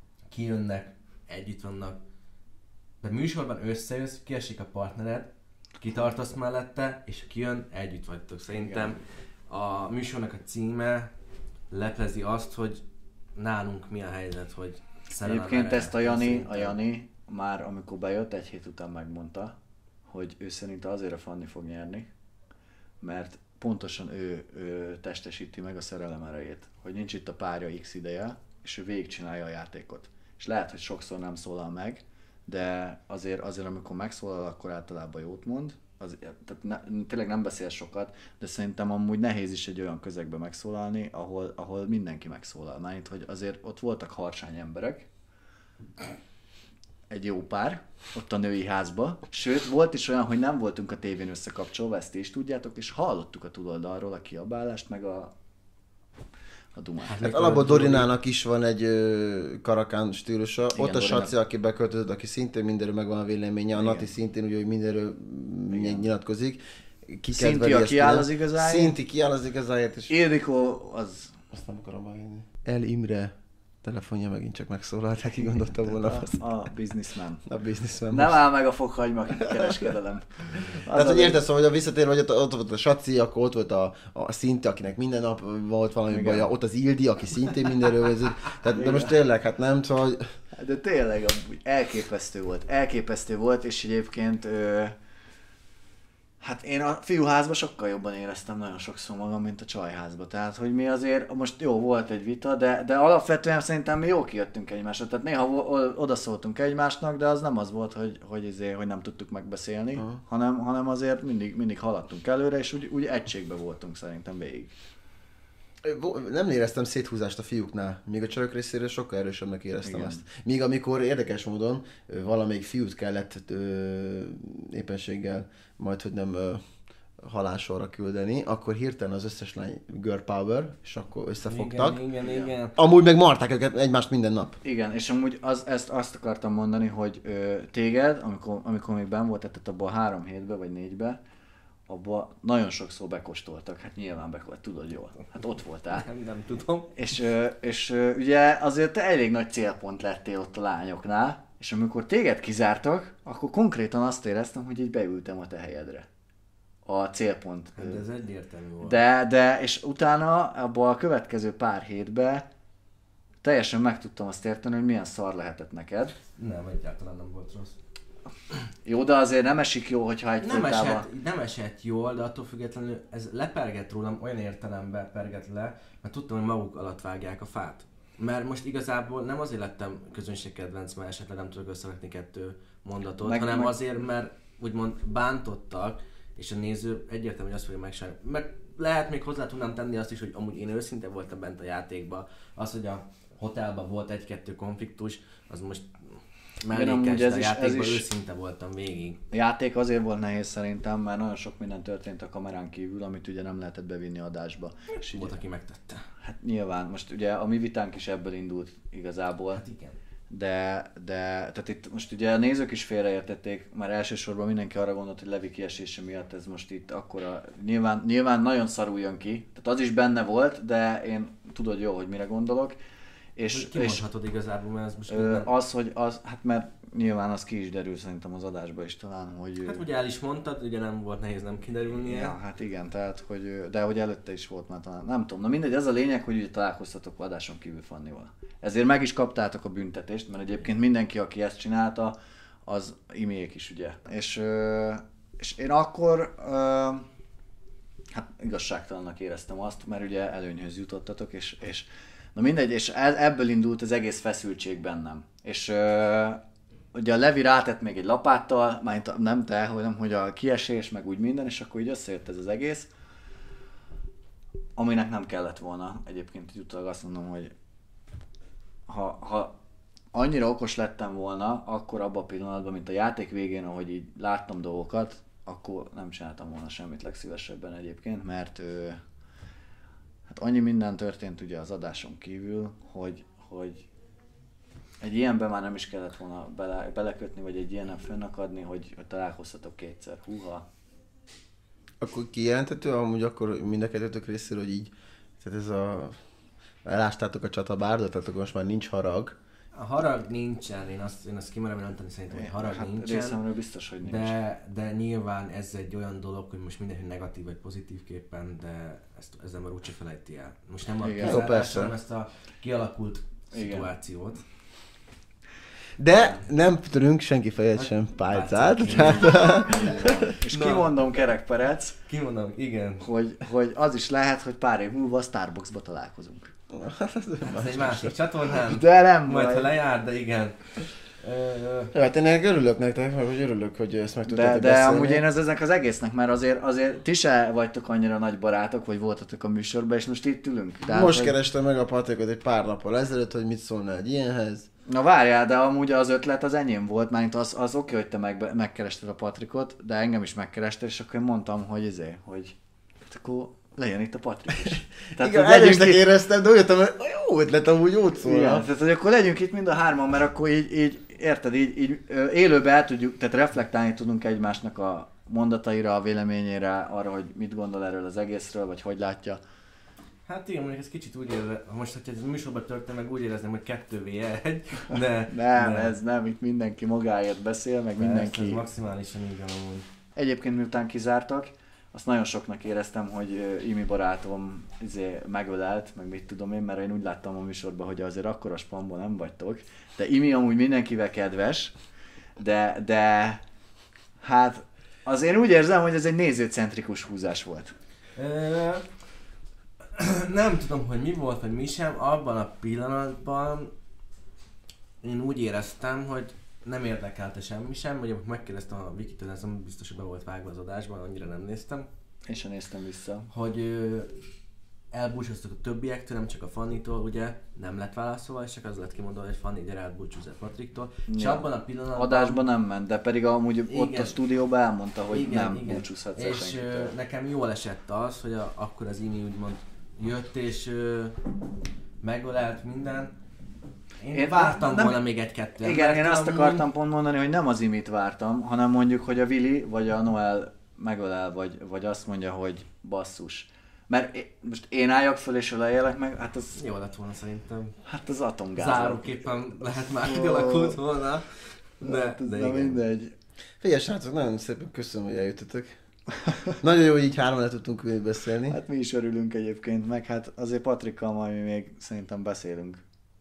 [SPEAKER 2] kijönnek, együtt vannak. De műsorban összejössz, kiesik a partnered, kitartasz mellette, és ha kijön, együtt vagytok. Szerintem a műsornak a címe leplezi azt, hogy nálunk mi a helyzet, hogy
[SPEAKER 3] Egyébként ezt a Jani már amikor bejött, egy hét után megmondta, hogy ő szerint azért a Fanni fog nyerni, mert pontosan ő testesíti meg a szerelem erejét, hogy nincs itt a párja X ideje, és ő végigcsinálja a játékot. És lehet, hogy sokszor nem szólal meg, de azért amikor megszólal, akkor általában jót mond. Tényleg nem beszél sokat, de szerintem amúgy nehéz is egy olyan közegben megszólalni, ahol mindenki megszólal. Mármint, hogy azért ott voltak harsány emberek, egy jó pár, ott a női házba. Sőt, volt is olyan, hogy nem voltunk a tévén összekapcsolva, ezt is tudjátok, és hallottuk a túloldalról a kiabálást, meg a dumát.
[SPEAKER 1] Hát alapból Dorinának is van egy karakán stílusa. Igen, ott a
[SPEAKER 3] Dorinak.
[SPEAKER 1] Saci, aki beköltözött, aki szintén mindenről megvan a véleménye. A Nati szintén ugye, hogy mindenről nyilatkozik.
[SPEAKER 3] Szinti, aki kiáll az igazáért.
[SPEAKER 1] Szinti kiáll az igazáért. És
[SPEAKER 3] Ildikó, az...
[SPEAKER 1] azt nem akarom megírni. El Imre telefonja megint csak megszólalt, ki gondolta volna azt.
[SPEAKER 3] A businessman.
[SPEAKER 1] A businessman.
[SPEAKER 3] Nem áll meg a fokhagyma kereskedelem.
[SPEAKER 1] Tehát, hogy értesz, hogy a visszatér, hogy ott volt a Saci, akkor ott volt a Szinti, akinek minden nap volt valami baja, ott az Ildi, aki szintén mindenről vezet. Tehát, de most tényleg, hát nem, szóval, hogy...
[SPEAKER 3] De tényleg amúgy elképesztő volt, és egyébként hát én a fiúházban sokkal jobban éreztem nagyon sokszor magam, mint a csajházban. Tehát, hogy mi azért, most jó, volt egy vita, de alapvetően szerintem mi jó kijöttünk egymásra. Tehát néha odaszóltunk egymásnak, de az nem az volt, hogy nem tudtuk megbeszélni, hanem azért mindig haladtunk előre, és úgy egységben voltunk szerintem végig.
[SPEAKER 1] Nem éreztem széthúzást a fiúknál, még a csajok részéről sokkal erősebbnek éreztem ezt. Míg amikor érdekes módon valamelyik fiút kellett éppenséggel majd, hogy nem halálsorra küldeni, akkor hirtelen az összes lány girl power, és akkor összefogtak.
[SPEAKER 2] Igen.
[SPEAKER 1] Amúgy meg marták őket egymást minden nap.
[SPEAKER 3] Igen, és amúgy azt akartam mondani, hogy téged, amikor még benn voltál, tehát abban a 3 hétben vagy 4-ben, abban nagyon sokszor bekóstoltak, hát nyilván tudod jól, hát ott voltál.
[SPEAKER 2] Nem tudom.
[SPEAKER 3] És ugye azért te elég nagy célpont lettél ott a lányoknál, és amikor téged kizártak, akkor konkrétan azt éreztem, hogy így beültem a te helyedre. A célpont.
[SPEAKER 2] Hát ez egyértelmű volt.
[SPEAKER 3] De és utána abban a következő pár hétben teljesen meg tudtam azt érteni, hogy milyen szar lehetett neked.
[SPEAKER 2] Nem, egyáltalán nem volt rossz.
[SPEAKER 3] Jó, de azért nem esik jó, hogyha egy
[SPEAKER 2] Nem esett jól, de attól függetlenül ez lepergett rólam, olyan értelemben pergett le, mert tudtam, hogy maguk alatt vágják a fát. Mert most igazából nem azért lettem közönségkedvenc, mert esetleg nem tudok összevetni 2 mondatot, hanem azért, mert úgymond bántottak, és a néző egyértelmű, hogy azt fogja megsajnálni. Mert lehet még hozzá tudnám tenni azt is, hogy amúgy én őszinte voltam bent a játékban. Az, hogy a hotelban volt 1-2 konfliktus, az most mellékes, de a játékban őszinte voltam végig.
[SPEAKER 3] A játék azért volt nehéz szerintem, mert nagyon sok minden történt a kamerán kívül, amit ugye nem lehetett bevinni adásba.
[SPEAKER 2] És volt, aki megtette.
[SPEAKER 3] Hát nyilván, most ugye a mi vitánk is ebből indult igazából.
[SPEAKER 2] Hát igen.
[SPEAKER 3] De tehát itt most ugye a nézők is félreértették, már elsősorban mindenki arra gondolt, hogy Levi kiesése miatt ez most itt akkora, nyilván nagyon szarul jön ki, tehát az is benne volt, de én tudod jó, hogy mire gondolok.
[SPEAKER 2] És kimondhatod igazából, mert ez most
[SPEAKER 3] hát mert nyilván az ki is derül szerintem az adásba is talán, hogy...
[SPEAKER 2] Hát ugye el is mondtad, ugye nem volt nehéz nem kiderülnie.
[SPEAKER 3] Ja, hát igen, tehát, de hogy előtte is volt már talán, nem tudom, na mindegy, ez a lényeg, hogy ugye találkoztatok adáson kívül Fannival. Ezért meg is kaptátok a büntetést, mert egyébként mindenki, aki ezt csinálta, az imék is ugye. És én akkor hát igazságtalannak éreztem azt, mert ugye előnyhöz jutottatok, és na mindegy, és ebből indult az egész feszültség bennem. És ugye a Levi rátett még egy lapáttal, már nem te, hanem hogy a kiesés, meg úgy minden, és akkor így összejött ez az egész, aminek nem kellett volna. Egyébként utólag azt mondom, hogy ha annyira okos lettem volna, akkor abban a pillanatban, mint a játék végén, ahogy így láttam dolgokat, akkor nem csináltam volna semmit legszívesebben egyébként, mert hát annyi minden történt ugye az adáson kívül, hogy egy ilyenben már nem is kellett volna belekötni, vagy egy ilyenen fönnakadni, hogy találkoztatok 2-szer. Húha.
[SPEAKER 1] Akkor kijelentető, amúgy akkor mind a 2 részéről, hogy így, tehát ez elástátok a csatabárdat, tehát akkor most már nincs harag,
[SPEAKER 2] A harag nincsen, én azt kimerem jelenteni szerintem, hogy harag
[SPEAKER 3] Hát
[SPEAKER 2] nincsen.
[SPEAKER 3] részemről biztos, hogy nincs.
[SPEAKER 2] De nyilván ez egy olyan dolog, hogy most mindenki negatív vagy pozitívképpen, de ezzel már úgyse felejti el. Most nem a kizárás, hanem ezt a kialakult szituációt.
[SPEAKER 1] De nem törünk senki fejet sem pálcát.
[SPEAKER 3] És kimondom, Kerekperec,
[SPEAKER 2] igen.
[SPEAKER 3] hogy az is lehet, hogy pár év múlva a Starbucksba találkozunk.
[SPEAKER 2] Ez egy másik csatornán,
[SPEAKER 3] De nem
[SPEAKER 2] majd
[SPEAKER 3] baj.
[SPEAKER 2] ha lejár, de igen.
[SPEAKER 1] Hát én örülök nektek, hogy örülök, hogy ezt meg tudtátok
[SPEAKER 3] De
[SPEAKER 1] beszélni.
[SPEAKER 3] amúgy én ezek az egésznek, mert azért ti se vagytok annyira nagy barátok, vagy voltatok a műsorban, és most itt ülünk. Tehát,
[SPEAKER 1] Most
[SPEAKER 3] hogy...
[SPEAKER 1] kerestem meg a Patrikot egy pár nappal ezelőtt, hogy mit szólna egy ilyenhez.
[SPEAKER 3] Na várjál, de amúgy az ötlet az enyém volt, mert az oké, hogy te megkerested a Patrikot, de engem is megkerested, és akkor én mondtam, hogy hogy hát akkor legyen itt a Patrik is. Tehát,
[SPEAKER 1] Igen,
[SPEAKER 3] hogy legyünk
[SPEAKER 1] erősnek
[SPEAKER 3] itt...
[SPEAKER 1] éreztem, de úgy jöttem, hogy jó ötlet, amúgy jót szólna.
[SPEAKER 3] Igen, tehát hogy akkor legyünk itt mind a hárman, mert akkor így érted, így élőbe el tudjuk, tehát reflektálni tudunk egymásnak a mondataira, a véleményére, arra, hogy mit gondol erről az egészről, vagy hogy látja.
[SPEAKER 2] Hát igen, mondjuk ez kicsit úgy érzem, most, hogyha ez a műsorban történt, meg úgy érezném, hogy 2v1, de...
[SPEAKER 3] Nem, ez nem, itt mindenki magáért beszél, meg mindenki...
[SPEAKER 2] Ez maximálisan így van amúgy.
[SPEAKER 3] Egyébként miután kizártak, azt nagyon soknak éreztem, hogy Imi barátom megölelt, meg mit tudom én, mert én úgy láttam a műsorban, hogy azért akkora spamban nem vagytok. De Imi amúgy mindenkivel kedves, de hát azért úgy érzem, hogy ez egy nézőcentrikus húzás volt.
[SPEAKER 2] Nem tudom, hogy mi volt, vagy mi sem, abban a pillanatban én úgy éreztem, hogy nem érdekelte semmi sem, vagy amikor megkérdeztem a Vikitől, ez nem biztos, hogy be volt vágva az adásban, annyira nem néztem.
[SPEAKER 3] Én sem néztem vissza.
[SPEAKER 2] Hogy elbúcsúztak a többiektől, nem csak a Fannitól, ugye nem lett válaszolva, és csak az lett kimondva, hogy Fanni, gyere elbúcsúzz a Patriktól. Ja. És abban a pillanatban...
[SPEAKER 3] Adásban nem ment, de pedig amúgy igen, ott a stúdióban elmondta, hogy
[SPEAKER 2] igen,
[SPEAKER 3] nem búcsúzhatsz el
[SPEAKER 2] és
[SPEAKER 3] senkitől.
[SPEAKER 2] nekem jól esett az, hogy akkor az Imi úgymond jött és megölelt minden. Én vártam volna még egy-kettő.
[SPEAKER 3] Igen, én azt akartam pont mondani, hogy nem az Imit vártam, hanem mondjuk, hogy a Willi vagy a Noel megölel, vagy azt mondja, hogy basszus. Mert most én álljak föl és öleljelek meg, hát az...
[SPEAKER 2] Jó lett volna szerintem.
[SPEAKER 3] Hát az atomgáz.
[SPEAKER 2] Záróképpen lehet már, hogy alakult volna. De igen.
[SPEAKER 3] Mindegy.
[SPEAKER 1] Figyelj srácok, nagyon szépen köszönöm, hogy eljöttetek. Nagyon jó, hogy így hárman le tudtunk beszélni.
[SPEAKER 3] Hát mi is örülünk egyébként, meg hát azért Patrikkal majd mi még szerintem beszélünk.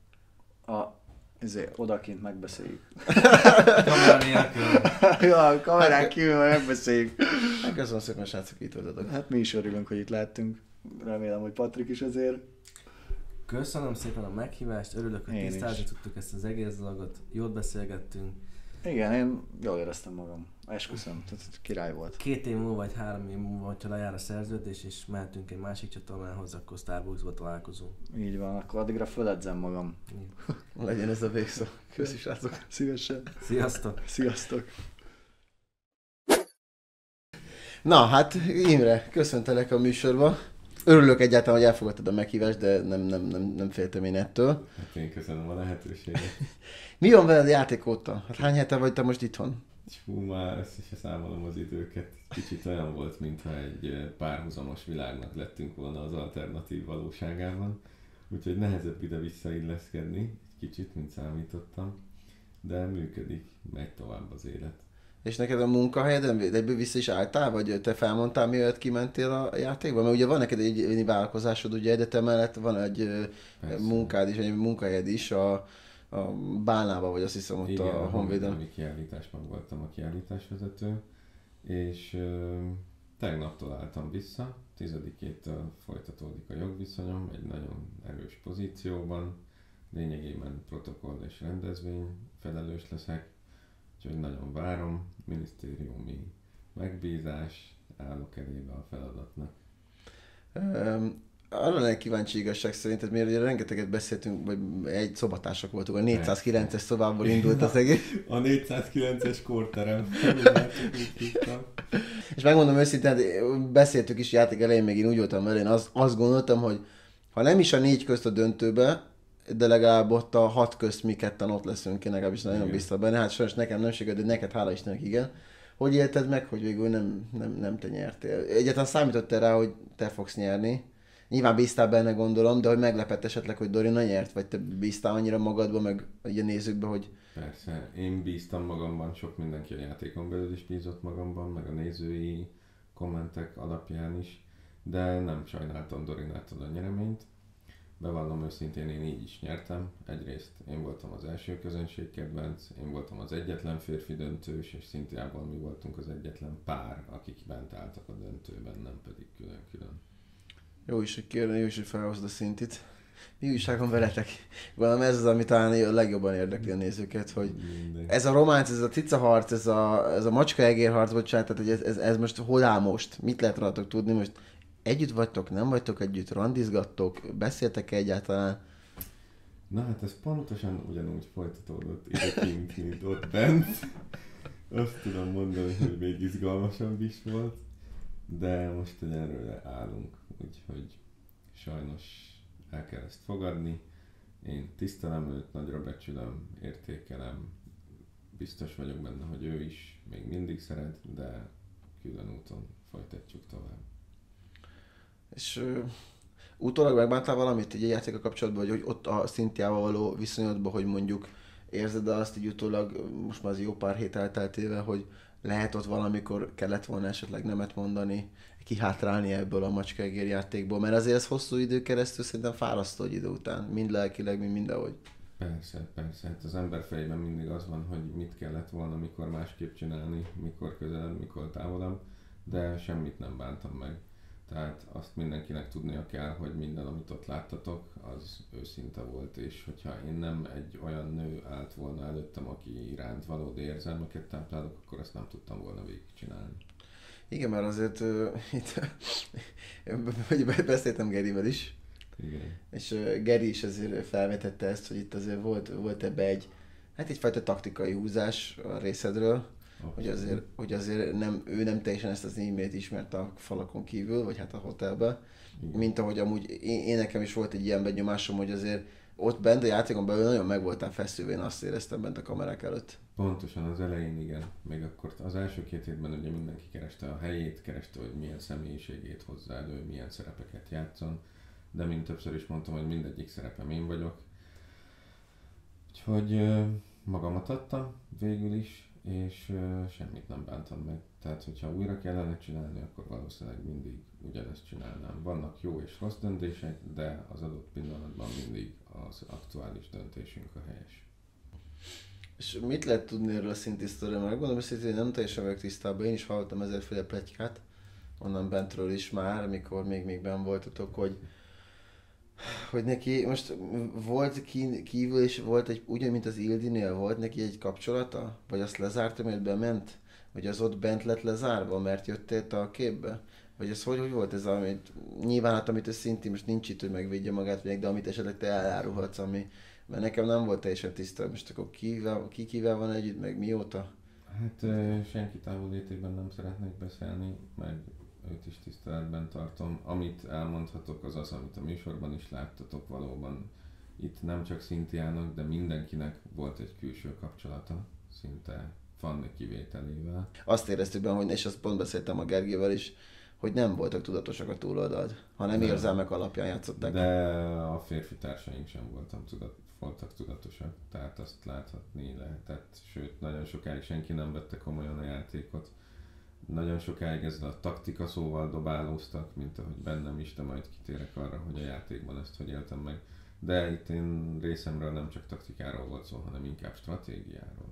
[SPEAKER 3] Odakint megbeszéljük.
[SPEAKER 2] Kamera nélkül.
[SPEAKER 3] Ja, a kamerán kívül majd megbeszéljük.
[SPEAKER 1] Köszönöm szépen srácok, hogy itt voltatok.
[SPEAKER 3] Hát mi is örülünk, hogy itt lettünk. Remélem, hogy Patrik is azért.
[SPEAKER 2] Köszönöm szépen a meghívást, örülök, hogy tisztázni tudtuk ezt az egész dolgot, jót beszélgettünk.
[SPEAKER 3] Igen, én jól éreztem magam. Esküszöm, tehát király volt.
[SPEAKER 2] 2 év múlva vagy 3 év múlva, hogyha lejár a szerződés és mehetünk egy másik csatornához, akkor Starbucksba találkozunk.
[SPEAKER 3] Így van, akkor addigra föledzem magam.
[SPEAKER 1] Legyen ez a végszó. Köszi srácok.
[SPEAKER 3] Szívesen.
[SPEAKER 2] Sziasztok!
[SPEAKER 3] Sziasztok!
[SPEAKER 1] Na hát Imre, köszöntelek a műsorba. Örülök egyáltalán, hogy elfogadtad a meghívást, de nem féltem én ettől.
[SPEAKER 4] Hát én köszönöm a lehetőséget.
[SPEAKER 1] Mi van veled játék óta? Hát hány hete vagy te most itthon?
[SPEAKER 4] Hú, már össze se számolom az időket. Kicsit olyan volt, mintha egy párhuzamos világnak lettünk volna az alternatív valóságában. Úgyhogy nehezebb ide visszailleszkedni, egy kicsit, mint számítottam. De működik, megy tovább az élet.
[SPEAKER 1] És neked a munkahelyeden egyből vissza is álltál, vagy te felmondtál, mielőtt kimentél a játékba? Mert ugye van neked egy vállalkozásod, ugye de te mellett van egy munkád is, egy munkahelyed is, a Bálnában vagy azt hiszem ott. Igen, a Honvéden.
[SPEAKER 4] Igen, kiállításban voltam a kiállításvezető, és tegnap találtam vissza, 10-től folytatódik a jogviszonyom, egy nagyon erős pozícióban, lényegében protokoll és rendezvény felelős leszek, úgyhogy nagyon várom, minisztériumi megbízás, állok elébe a feladatnak.
[SPEAKER 1] Arra lennék kíváncsi igazság szerint, tehát miért ugye rengeteget beszéltünk, vagy egy szobatársak voltunk, a 409-es szobából indult az egész.
[SPEAKER 4] A 409-es kórterem.
[SPEAKER 1] És megmondom őszintén, beszéltük is játék elején, még én úgy voltam vele, én azt gondoltam, hogy ha nem is a 4 közt a döntőbe, de legalább ott a 6 közt mi ketten ott leszünk, én legalábbis nagyon biztos benne. Hát sajnos nekem nem sikerült, de neked hála Istennek igen. Hogy élted meg, hogy végül nem te nyertél? Egyáltalán számítottál rá, hogy te fogsz nyerni? Nyilván bíztál benne, gondolom, de hogy meglepett esetleg, hogy Dorina nyert, vagy te bíztál annyira magadba, meg a nézőkbe, hogy...
[SPEAKER 4] Persze, én bíztam magamban, sok mindenki a játékon belül is bízott magamban, meg a nézői kommentek alapján is, de nem sajnáltam Dorinától a nyereményt. Bevallom őszintén, én így is nyertem. Egyrészt én voltam az első közönségkedvenc, én voltam az egyetlen férfi döntős, és Szintiával mi voltunk az egyetlen pár, akik bent álltak a döntőben, nem pedig külön-külön.
[SPEAKER 1] Jó is, hogy felhozod a Szintit. Mi újság van veletek? Valami ez az, ami talán a legjobban érdekli a nézőket, hogy ez a románc, ez a cica harc, ez a macska egér harc, bocsánat, tehát hogy ez most hol áll most? Mit lehet rajtok tudni most? Együtt vagytok, nem vagytok együtt, randizgattok, beszéltek egyáltalán?
[SPEAKER 4] Na hát ez pontosan ugyanúgy folytatódott idekint, mint ott bent. Azt tudom mondani, hogy még izgalmasabb is volt, de most erről állunk, úgyhogy sajnos el kell ezt fogadni. Én tisztelem őt, nagyra becsülöm, értékelem, biztos vagyok benne, hogy ő is még mindig szeret, de külön úton folytatjuk tovább.
[SPEAKER 1] És utólag megbántál valamit így a játéka kapcsolatban, hogy ott a Szintiával való viszonyodban, hogy mondjuk érzed azt így utólag, most már az jó pár hét elteltével, hogy lehet ott valamikor kellett volna esetleg nemet mondani, kihátrálni ebből a macskaegér játékból, mert azért ez hosszú idő keresztül szerintem fárasztó egy idő után, mind lelkileg, mind mindenhogy.
[SPEAKER 4] Persze, hát az ember fejében mindig az van, hogy mit kellett volna, mikor másképp csinálni, mikor közelebb, mikor távolabb, de semmit nem bántam meg. Tehát azt mindenkinek tudnia kell, hogy minden, amit ott láttatok, az őszinte volt, és hogyha én nem egy olyan nő állt volna előttem, aki iránt valódi érzelmeket táplálok, akkor azt nem tudtam volna végigcsinálni.
[SPEAKER 1] Igen, mert azért itt hogy beszéltem Gerivel is,
[SPEAKER 4] Igen.
[SPEAKER 1] és Geri is azért felvetette ezt, hogy itt azért volt ebbe egyfajta taktikai húzás a részedről, hogy azért ő nem teljesen ezt az e-mailt ismerte a falakon kívül, vagy hát a hotelben, mint ahogy amúgy én nekem is volt egy ilyen benyomásom, hogy azért ott bent a játékon belül nagyon meg voltál feszülve, én azt éreztem bent a kamerák előtt.
[SPEAKER 4] Pontosan az elején igen, még akkor az első 2 hétben ugye mindenki kereste a helyét, kereste, hogy milyen személyiségét hozzá elő, milyen szerepeket játszon, de mint többször is mondtam, hogy mindegyik szerepem én vagyok. Úgyhogy magamat adtam végül is, és semmit nem bántam meg. Tehát, hogyha újra kellene csinálni, akkor valószínűleg mindig ugyanezt csinálnám. Vannak jó és rossz döntések, de az adott pillanatban mindig az aktuális döntésünk a helyes.
[SPEAKER 1] És mit lehet tudni erről a Szinti sztoriról? Megmondom, hogy nem teljesen vagyok tisztában, én is hallottam ezerféle pletykát, onnan bentről is már, amikor még benn voltatok, hogy neki most volt kívül és volt egy, ugyan, mint az Ildinél, volt neki egy kapcsolata? Vagy azt lezárta, mert bement? Vagy az ott bent lett lezárva, mert jöttél a képbe? Vagy ez hogy volt ez, amit nyilván hát, amit a Szinti most nincs itt, hogy megvédje magát, de amit esetleg te elárulhatsz, ami, mert nekem nem volt teljesen tiszta, most akkor kivel van együtt, meg mióta?
[SPEAKER 4] Hát senki távollétében nem szeretnék beszélni, meg őt is tiszteletben tartom. Amit elmondhatok, az az, amit a műsorban is láttatok valóban. Itt nem csak Szintiának, de mindenkinek volt egy külső kapcsolata, szinte Fanni kivételével.
[SPEAKER 1] Azt éreztük benne, hogy, és azt pont beszéltem a Gergével is, hogy nem voltak tudatosak a túloldalt, hanem érzelmek alapján játszották.
[SPEAKER 4] De a férfi társaink sem voltak tudatosak, tehát azt láthatni lehetett, sőt nagyon sokáig senki nem vette komolyan a játékot. Nagyon sokáig ezzel a taktika szóval dobálóztak, mint ahogy bennem is, de majd kitérek arra, hogy a játékban ezt hogy éltem meg. De itt én részemről nem csak taktikáról volt szó, hanem inkább stratégiáról.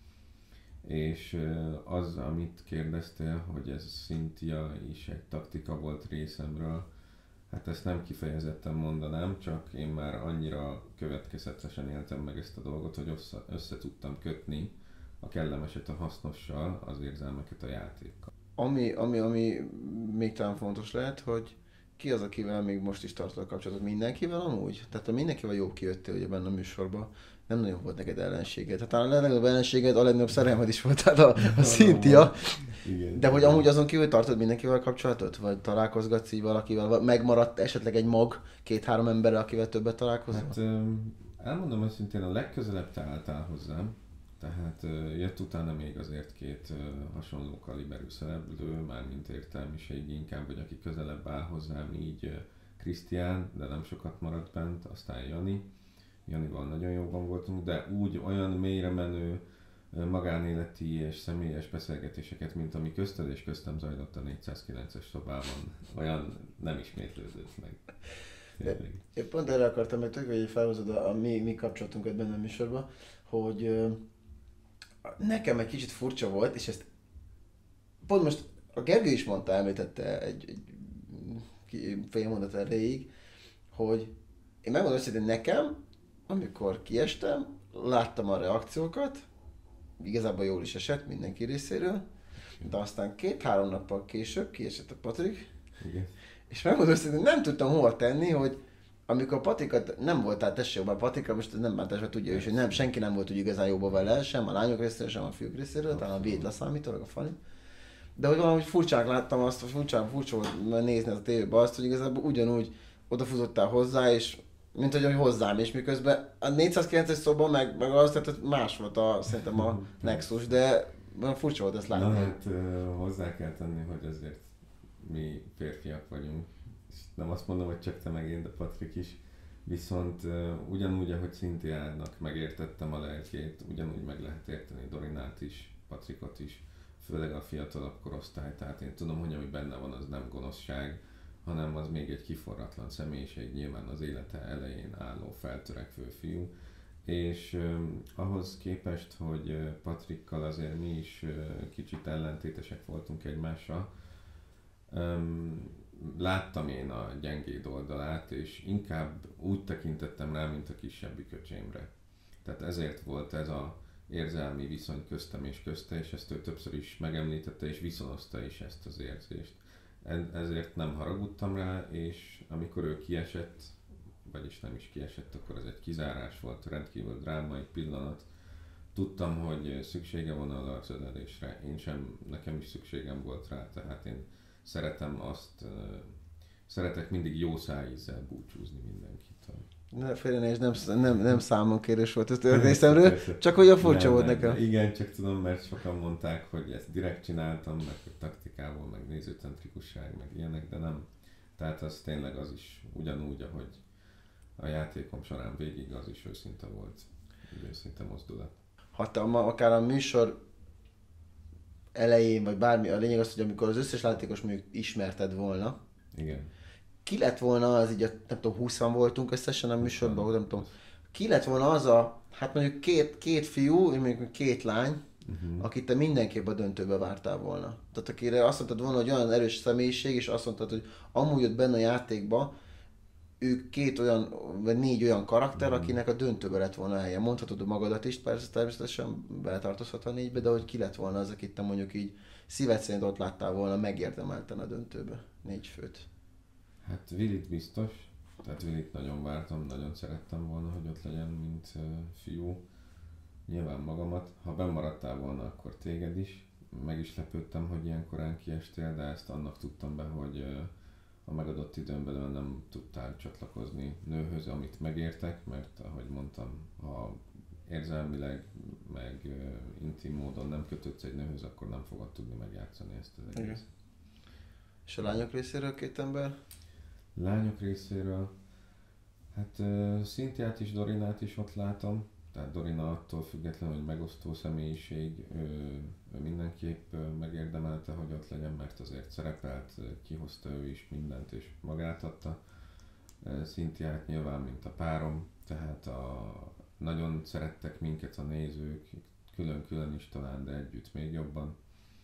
[SPEAKER 4] És az, amit kérdeztél, hogy ez Cynthia is egy taktika volt részemről, hát ezt nem kifejezetten mondanám, csak én már annyira következetesen éltem meg ezt a dolgot, hogy össze tudtam kötni a kellemeset a hasznossal, az érzelmeket a játékkal.
[SPEAKER 1] Ami még talán fontos lehet, hogy ki az, akivel még most is tartod a kapcsolatot? Mindenkivel amúgy? Tehát ha mindenkivel jó kijöttél ugye benne a műsorban, nem nagyon volt neked ellenséged. Hát talán a legnagyobb ellenséged, a legnagyobb szerelmed is volt, tehát a Cynthia. De hogy amúgy azon kívül tartod mindenkivel kapcsolatot? Vagy találkozgatsz így valakivel? Vagy megmaradt esetleg egy mag, 2-3 emberrel, akivel többet találkozol?
[SPEAKER 4] Hát elmondom őszintén, a legközelebb te álltál hozzám. Tehát jött utána még azért 2 hasonló kaliberű szereplő, mármint értelmiségi inkább, vagy aki közelebb áll hozzám így Krisztián, de nem sokat maradt bent, aztán Jani. Janival nagyon jóban voltunk, de úgy olyan mélyre menő magánéleti és személyes beszélgetéseket, mint ami közted és köztem zajlott a 409-es szobában, olyan nem ismétlődött meg.
[SPEAKER 1] Én pont erre akartam, mert tök, hogy felhozod a mi kapcsolatunkat benne a műsorban, hogy nekem egy kicsit furcsa volt, és ezt pont most a Gergő is mondta, említette egy fél mondat erejéig, hogy én megmondom őszintén nekem, amikor kiestem, láttam a reakciókat, igazából jól is esett mindenki részéről, de aztán 2-3 nappal később kiesett a Patrik,
[SPEAKER 4] Igen.
[SPEAKER 1] és megmondom őszintén, nem tudtam hova tenni, hogy amikor Patrikat nem voltál tessék jobban, Patrika most nem bántás, mert tudja is, hogy nem, senki nem volt úgy igazán jóban vele, sem a lányok részéről, sem a fiúk részéről, talán a Véd leszámítólag, a Fali. De hogy valahogy furcsán láttam azt, furcsa volt nézni a tévében azt, hogy igazából ugyanúgy odafutottál hozzá, és mint hogy hozzám is, miközben a 409-es szobban meg az, tehát más volt szerintem a Nexus, de furcsa volt ezt látni.
[SPEAKER 4] Na hát hozzá kell tenni, hogy azért mi férfiak vagyunk. És nem azt mondom, hogy csak te meg én, de Patrik is. Viszont ugyanúgy, ahogy Szintiának megértettem a lelkét, ugyanúgy meg lehet érteni Dorinát is, Patrikot is, főleg a fiatalabb korosztály. Tehát én tudom, hogy ami benne van, az nem gonoszság, hanem az még egy kiforratlan személyiség, nyilván az élete elején álló, feltörekvő fiú. És ahhoz képest, hogy Patrikkal azért mi is kicsit ellentétesek voltunk egymással, láttam én a gyengéd oldalát, és inkább úgy tekintettem rá, mint a kisebbik öcsémre. Tehát ezért volt ez az érzelmi viszony köztem és közte, és ezt ő többször is megemlítette, és viszonozta is ezt az érzést. Ezért nem haragudtam rá, és amikor ő kiesett, vagyis nem is kiesett, akkor ez egy kizárás volt, rendkívül drámai pillanat. Tudtam, hogy szüksége van a arcölelésre, nekem is szükségem volt rá, tehát én szeretek mindig jó szájízzel búcsúzni mindenkitől.
[SPEAKER 1] Ne félrenézd, nem számon kérés volt ez részemről, csak hogy a furcsa volt nekem.
[SPEAKER 4] Igen, csak tudom, mert sokan mondták, hogy ezt direkt csináltam, meg hogy taktikából, meg nézőcentrikusság, meg ilyenek, de nem. Tehát az tényleg az is ugyanúgy, ahogy a játékom során végig az is őszinte volt, őszinte mozdulat.
[SPEAKER 1] Akár a műsor elején, vagy bármi, a lényeg az, hogy amikor az összes játékos mondjuk ismerted volna,
[SPEAKER 4] igen.
[SPEAKER 1] Ki lett volna az így, nem tudom, 20-an voltunk összesen a műsorban, nem tudom, ki lett volna az a, hát mondjuk két fiú, mondjuk 2 lány, akit te mindenképp a döntőbe vártál volna. Tehát akire azt mondtad volna, hogy olyan erős személyiség, és azt mondtad, hogy amúgy ott benne a játékban, ők 2 olyan, vagy 4 olyan karakter, akinek a döntőbe lett volna helye. Mondhatod a magadat is, persze természetesen beletartozhat a 4-be, de hogy ki lett volna az, akit te mondjuk így szíved szerint ott láttál volna, megérdemelten a döntőbe. 4 főt.
[SPEAKER 4] Hát Willit biztos, tehát Willit nagyon vártam, nagyon szerettem volna, hogy ott legyen, mint fiú. Nyilván magamat, ha bemaradtál volna, akkor téged is. Meg is lepődtem, hogy ilyen korán kiestél, de ezt annak tudtam be, hogy a megadott időn belül nem tudtál csatlakozni nőhöz, amit megértek, mert ahogy mondtam, ha érzelmileg, meg intim módon nem kötődsz egy nőhöz, akkor nem fogod tudni megjátszani ezt az egész.
[SPEAKER 1] Igen. És a lányok részéről 2 ember?
[SPEAKER 4] Lányok részéről, hát Szintiát is, Dorinát is ott látom, tehát Dorina attól függetlenül, hogy megosztó személyiség, ő mindenképp megérdemelte, hogy ott legyen, mert azért szerepelt, kihozta ő is mindent és magát adta. Szintiát nyilván, mint a párom, tehát nagyon szerettek minket a nézők, külön-külön is talán, de együtt még jobban.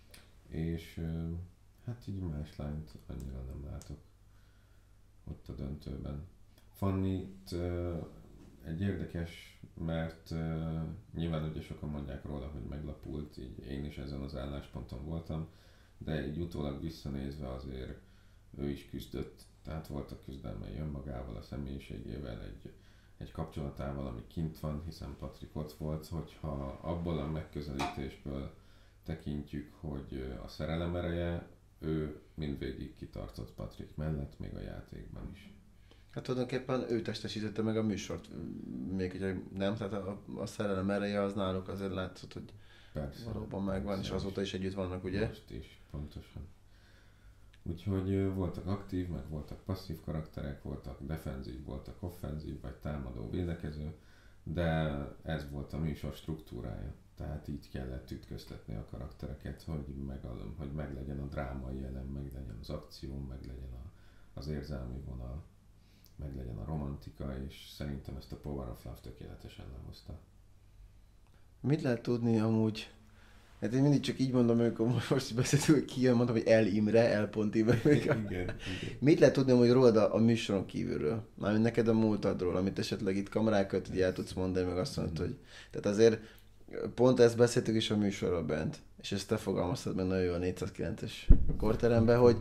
[SPEAKER 4] És hát így más lányt annyira nem látok ott a döntőben. Fannit egy érdekes, mert nyilván ugye sokan mondják róla, hogy meglapult, így én is ezen az állásponton voltam, de így utólag visszanézve azért ő is küzdött, tehát voltak küzdelmei önmagával, a személyiségével, egy kapcsolatával, ami kint van, hiszen Patrik ott volt, hogyha abból a megközelítésből tekintjük, hogy a szerelem ereje, ő mindvégig kitartott Patrik mellett, még a játékban is.
[SPEAKER 1] Hát tulajdonképpen ő testesítette meg a műsort, még hogy nem, tehát a szerelem ereje az náluk azért látszott, hogy
[SPEAKER 4] persze,
[SPEAKER 1] valóban megvan, és azóta is együtt vannak, ugye?
[SPEAKER 4] Most is, pontosan. Úgyhogy voltak aktív, meg voltak passzív karakterek, voltak defenzív, voltak offenzív, vagy támadó, védekező, de ez volt a műsor struktúrája. Tehát így kellett ütköztetni a karaktereket, hogy meglegyen a drámai elem, meglegyen az akció, meglegyen az érzelmi vonal, meglegyen a romantika, és szerintem ezt a Power of Love tökéletesen lehozta.
[SPEAKER 1] Mit lehet tudni amúgy? Hát én mindig csak így mondom, amikor most beszéltünk, hogy ki jön, mondom, hogy El Imre, El Pont Imre.
[SPEAKER 4] Igen.
[SPEAKER 1] Mit lehet tudni amúgy rólad a műsoron kívülről? Mármint neked a múltadról, amit esetleg itt kamerákat így el tudsz mondani, meg azt mondod, hogy... Tehát azért pont ezt beszéltük is a műsorról bent, és ezt te fogalmaztad meg nagyon jó a 409-es korteremben, hogy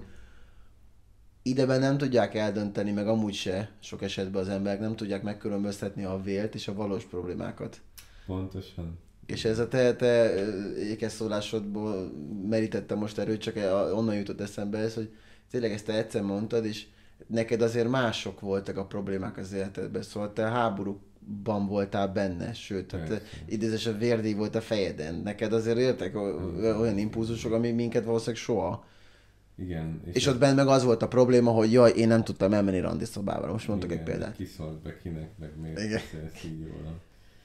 [SPEAKER 1] ideben nem tudják eldönteni, meg amúgy se sok esetben az emberek nem tudják megkülönböztetni a vélt és a valós problémákat.
[SPEAKER 4] Pontosan.
[SPEAKER 1] És ez a te ékeszólásodból merítette most erőt, csak onnan jutott eszembe ez, hogy tényleg ezt te egyszer mondtad, és neked azért mások voltak a problémák az életedben, szóval te háborúban voltál benne, sőt, hát idézősen vérdíj volt a fejeden. Neked azért értek olyan impulzusok, ami minket valószínűleg soha.
[SPEAKER 4] Igen.
[SPEAKER 1] És ott bent meg az volt a probléma, hogy jaj, én nem tudtam elmenni randi szobába. Most mondtok egy példát.
[SPEAKER 4] Ki szólt be kinek, meg miért beszélsz így róla.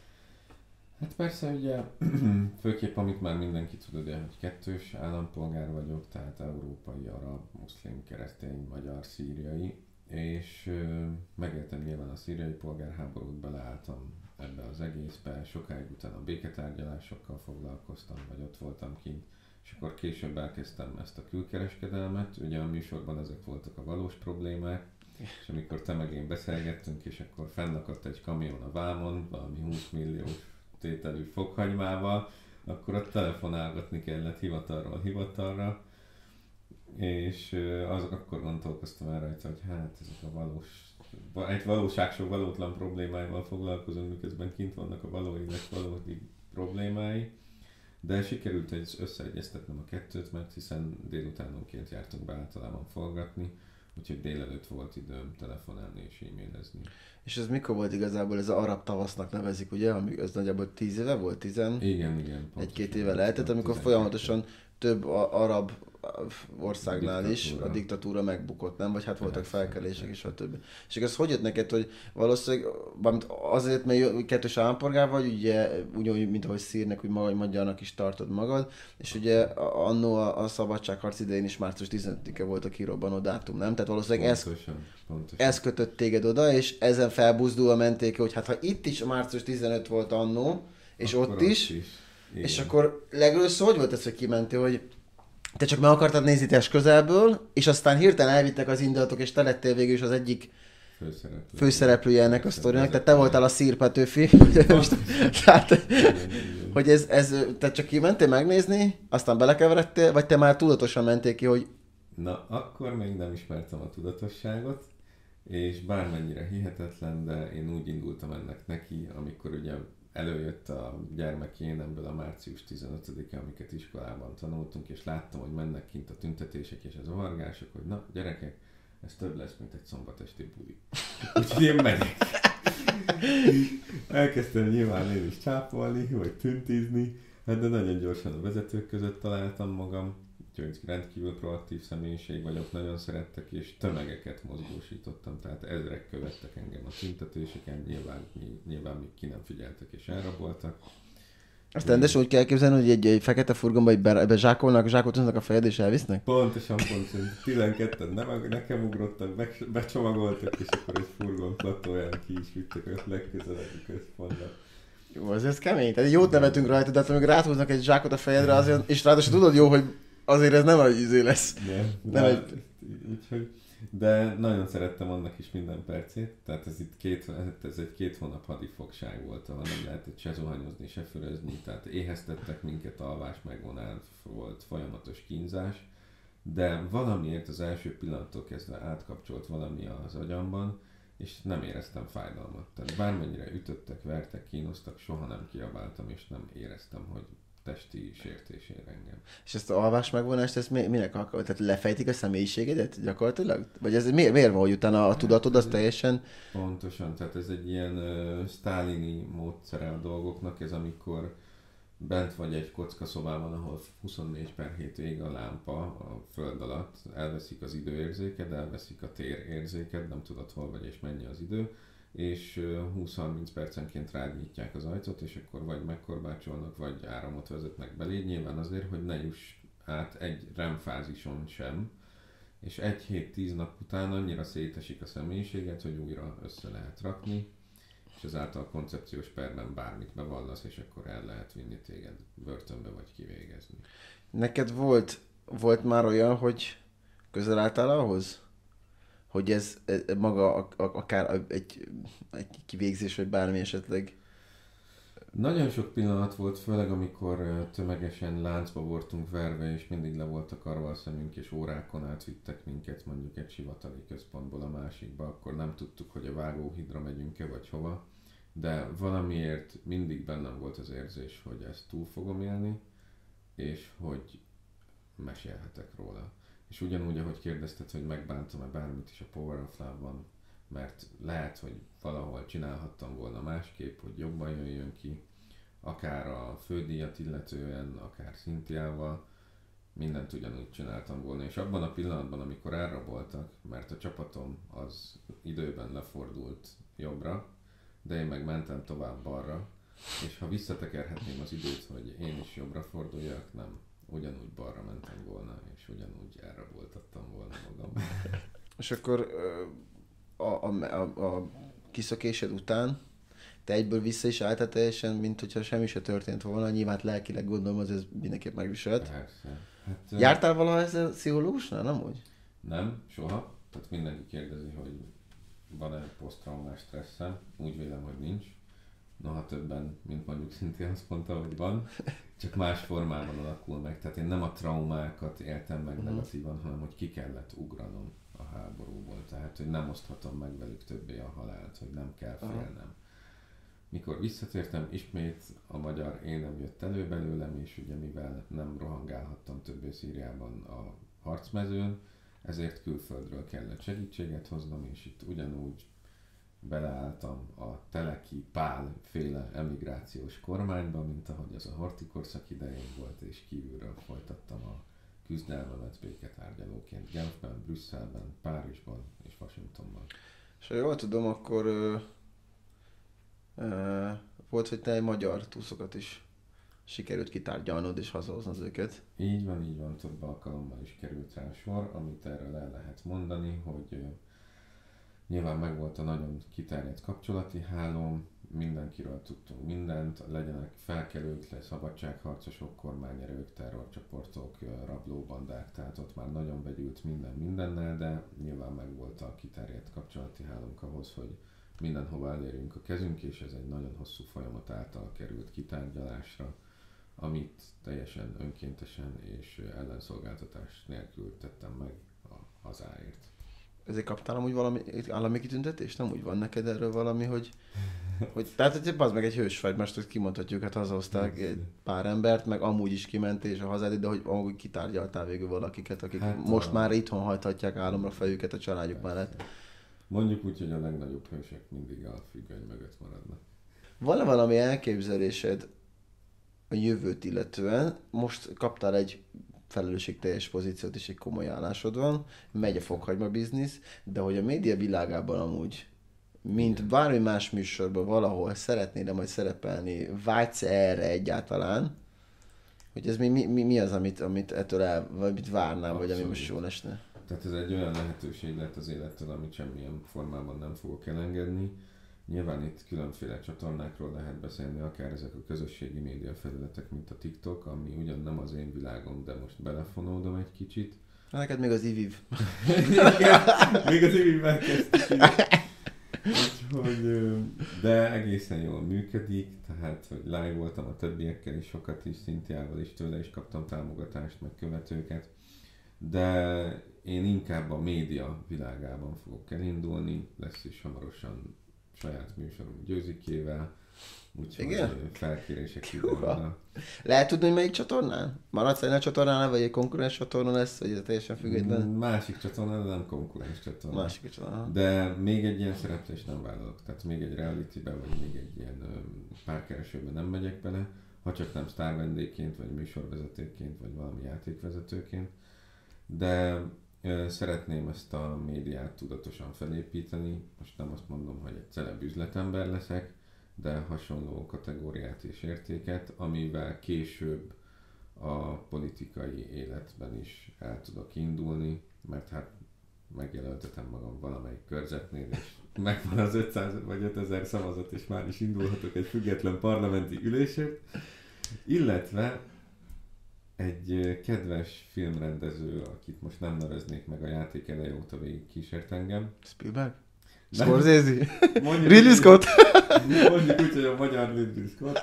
[SPEAKER 4] Hát persze ugye, főképp amit már mindenki tud, ugye, hogy kettős állampolgár vagyok, tehát európai, arab, muszlim, keresztény, magyar, szíriai, és megéltem nyilván a szíriai polgárháborút, beleálltam ebbe az egészbe, sokáig utána a béketárgyalásokkal foglalkoztam, vagy ott voltam kint, és akkor később elkezdtem ezt a külkereskedelmet, ugye a műsorban ezek voltak a valós problémák, és amikor te meg én beszélgettünk, és akkor fennakadt egy kamion a vámon, valami 20 milliós tételű fokhagymával, akkor ott telefonálgatni kellett hivatalról hivatalra, és akkor gondolkoztam el rajta, hogy hát ezek egy valóságsok valótlan problémáival foglalkozunk, miközben kint vannak a való élet valódi problémái, de sikerült összeegyeztetnem a kettőt, mert hiszen délutánonként jártunk be általában forgatni, úgyhogy délelőtt volt időm telefonálni és e-mailezni.
[SPEAKER 1] És ez mikor volt igazából, ez az arab tavasznak nevezik, ugye? Ez nagyjából 10 éve volt?
[SPEAKER 4] Igen.
[SPEAKER 1] Egy-két éve lehetett, amikor folyamatosan több arab országnál is a diktatúra megbukott, nem? Vagy hát voltak felkelések és a többi. És ez hogy jött neked, hogy valószínűleg azért, mert kettős állampolgár vagy, ugye úgy, mint ahogy szírnek, úgy magyarnak is tartod magad, és ugye annó a szabadságharc idején is március 15-e volt a kirobbanó dátum, nem? Tehát valószínűleg ez kötött téged oda, és ezen felbuzdul a mentéke, hogy hát ha itt is a március 15 volt annó, és akkor ott is. És akkor legelőször hogy volt ez, hogy kimentél, hogy te csak meg akartad nézni test közelből, és aztán hirtelen elvittek az indulatok, és te lettél végül is az egyik főszereplője ennek a sztorinak, tehát te voltál a Szír Petőfi. Tehát, hogy te csak kimentél megnézni, aztán belekeveredtél, vagy te már tudatosan mentél ki, hogy...
[SPEAKER 4] Na, akkor még nem ismertem a tudatosságot, és bármennyire hihetetlen, de én úgy indultam ennek neki, amikor ugye előjött a gyermekjénemből a március 15-e, amiket iskolában tanultunk, és láttam, hogy mennek kint a tüntetések és a zavargások, hogy na, gyerekek, ez több lesz, mint egy szombatesti buli. Úgyhogy én megyek. Elkezdtem nyilván én is csápolni, vagy tüntizni, hát de nagyon gyorsan a vezetők között találtam magam, úgyhogy rendkívül proaktív személyiség vagyok, nagyon szerettek, és tömegeket mozgósítottam, tehát ezrek követtek engem a tüntetéseken, nyilván még ki nem figyeltek és elraboltak.
[SPEAKER 1] Azt rendesen úgy kell képzelni, hogy egy fekete furgonba bezsákolnak, zsákoltatnak a fejed és elvisznek?
[SPEAKER 4] Pontosan, 12-en nekem ugrottak, becsomagoltak, és akkor egy furgon platóján ki is vittek a legközelebbi központba.
[SPEAKER 1] Jó, azért ez kemény. Tehát jót nevetünk rajta, de amikor ráthúznak egy zsákot a fejedre, azért, és ráadásul tudod jó, hogy azért ez nem egy izé lesz.
[SPEAKER 4] De nagyon szerettem annak is minden percét, tehát ez egy 2 hónap hadifogság volt, ahol nem lehetett se zuhanyozni, se fürözni, tehát éheztettek minket, alvás megvonás volt, folyamatos kínzás, de valamiért az első pillanattól kezdve átkapcsolt valami az agyamban, és nem éreztem fájdalmat. Tehát bármennyire ütöttek, vertek, kínoztak, soha nem kiabáltam, és nem éreztem, hogy testi sértésére engem.
[SPEAKER 1] És ezt az alvás megvonást, ezt minek akarod? Tehát lefejtik a személyiségedet gyakorlatilag? Vagy ez miért van, hogy utána a tudatod az teljesen...
[SPEAKER 4] Pontosan, tehát ez egy ilyen sztálini módszere a dolgoknak, ez amikor bent vagy egy kockaszobában, ahol 24/7 ég a lámpa a föld alatt, elveszik az időérzéked, elveszik a térérzéked, nem tudod hol vagy és mennyi az idő, és 20-30 percenként rágyítják az ajtót, és akkor vagy megkorbácsolnak, vagy áramot vezetnek beléd, nyilván azért, hogy ne juss át egy REM fázison sem, és 1-7-10 nap után annyira szétesik a személyiséget, hogy újra össze lehet rakni, és ezáltal koncepciós perben bármit bevallasz, és akkor el lehet vinni téged börtönbe vagy kivégezni.
[SPEAKER 1] Neked volt már olyan, hogy közel álltál ahhoz? Hogy ez maga akár egy kivégzés, vagy bármi esetleg?
[SPEAKER 4] Nagyon sok pillanat volt, főleg amikor tömegesen láncba voltunk verve, és mindig le volt a karva a szemünk, és órákon átvittek minket mondjuk egy sivatagi központból a másikba, akkor nem tudtuk, hogy a vágóhídra megyünk-e, vagy hova. De valamiért mindig bennem volt az érzés, hogy ezt túl fogom élni, és hogy mesélhetek róla. És ugyanúgy, ahogy kérdezted, hogy megbántam-e bármit is a Power of Love-ban, mert lehet, hogy valahol csinálhattam volna másképp, hogy jobban jöjjön ki, akár a fődíjat illetően, akár Szintiával, mindent ugyanúgy csináltam volna. És abban a pillanatban, amikor elraboltak, mert a csapatom az időben lefordult jobbra, de én meg mentem tovább balra, és ha visszatekerhetném az időt, hogy én is jobbra forduljak, nem. Ugyanúgy balra mentem volna, és ugyanúgy elraboltattam volna magam.
[SPEAKER 1] És akkor a kiszökésed után te egyből vissza is álltál teljesen, mint hogyha semmi se történt volna, nyilván lelkileg gondolom, az ez mindenképp megviselt.
[SPEAKER 4] Persze. Hát,
[SPEAKER 1] Jártál valaha ezzel pszichológusnál, nem úgy?
[SPEAKER 4] Nem, soha. Tehát mindenki kérdezi, hogy van-e posztraumás stresszem. Úgy vélem, hogy nincs. Noha többen, mint mondjuk szintén azt mondta, hogy van, csak más formában alakul meg. Tehát én nem a traumákat éltem meg negatívan, hanem hogy ki kellett ugranom a háborúból. Tehát, hogy nem oszthatom meg velük többé a halált, hogy nem kell félnem. Mikor visszatértem, ismét a magyar énem jött elő belőlem, és ugye mivel nem rohangálhattam többé Szíriában a harcmezőn, ezért külföldről kellett segítséget hoznom, és itt ugyanúgy beleálltam a Teleki Pál féle emigrációs kormányba, mint ahogy az a Horthy korszak idején volt, és kívülről folytattam a küzdelmemet béketárgyalóként Genfben, Brüsszelben, Párizsban és Washingtonban.
[SPEAKER 1] És ha jól tudom, akkor volt, hogy te egy magyar túszokat is sikerült kitárgyalnod és hazahoznod őket.
[SPEAKER 4] Így van, több alkalommal is került rá sor, amit erről el lehet mondani, hogy nyilván megvolt a nagyon kiterjedt kapcsolati hálóm, mindenkiről tudtunk mindent, legyenek felkelők, szabadságharcosok, kormányerők, terrorcsoportok, rablóbandák, tehát ott már nagyon vegyült mindennel, de nyilván megvolt a kiterjedt kapcsolati hálónk ahhoz, hogy mindenhova elérjünk a kezünk, és ez egy nagyon hosszú folyamat által került kitárgyalásra, amit teljesen önkéntesen és ellenszolgáltatás nélkül tettem meg a hazáért.
[SPEAKER 1] Ezért kaptál amúgy valami állami kitüntetést? Nem úgy van neked erről valami, hogy tehát, hogy az meg egy hős vagy, most hogy kimondhatjuk, hát hazahozták egy pár embert, meg amúgy is kimentél és a hazád, de hogy amúgy kitárgyaltál végül valakiket, akik hát most már itthon hajthatják álomra fejüket a családjuk mellett.
[SPEAKER 4] Mondjuk úgy, hogy a legnagyobb hősök mindig a függöny mögött maradnak.
[SPEAKER 1] Van-e valami elképzelésed a jövőt illetően? Most kaptál egy felelősségteljes pozíciót és egy komoly állásod van, megy a fokhagyma biznisz, de hogy a média világában amúgy, mint bármi más műsorban valahol szeretnéd majd szerepelni, vágysz erre egyáltalán, hogy ez mi az, amit ettől vagy mit várnál, abszolút, vagy ami most jól esne?
[SPEAKER 4] Tehát ez egy olyan lehetőség lett az élettől, amit semmilyen formában nem fogok elengedni. Nyilván itt különféle csatornákról lehet beszélni, akár ezek a közösségi média felületek, mint a TikTok, ami ugyan nem az én világom, de most belefonódom egy kicsit.
[SPEAKER 1] Neked még az IVIV.
[SPEAKER 4] Még az IVIV-vel kezdtük. De egészen jól működik, tehát hogy live voltam a többiekkel is, sokat is, Szintiával is, tőle is kaptam támogatást, meg követőket. De én inkább a média világában fogok elindulni, lesz is hamarosan saját műsorom Győzikével, úgyhogy felkérések időre.
[SPEAKER 1] Lehet tudni, hogy melyik csatornán? Maradsz egy csatornán, vagy egy konkurens csatorna lesz, vagy ez teljesen független?
[SPEAKER 4] Másik csatorna, de nem konkurens csatorna.
[SPEAKER 1] Másik csatorna.
[SPEAKER 4] De még egy ilyen szereplést nem vállalok, tehát még egy reality-be, vagy még egy ilyen párkeresőbe nem megyek bele. ha csak nem sztárvendégként, vagy műsorvezetőként, vagy valami játékvezetőként. De szeretném ezt a médiát tudatosan felépíteni. Most nem azt mondom, hogy egy celeb üzletember leszek, de hasonló kategóriát és értéket, amivel később a politikai életben is el tudok indulni, mert hát megjelöltetem magam valamelyik körzetnél, és megvan az 500 vagy 5000 szavazat, és már is indulhatok egy független parlamenti ülésért. Illetve egy kedves filmrendező, akit most nem neveznék meg, a játék eleje óta végig kísért engem.
[SPEAKER 1] Spielberg? Scorsese?
[SPEAKER 4] Ridley
[SPEAKER 1] Scott?
[SPEAKER 4] Mondjuk úgy, hogy a magyar Ridley Scott.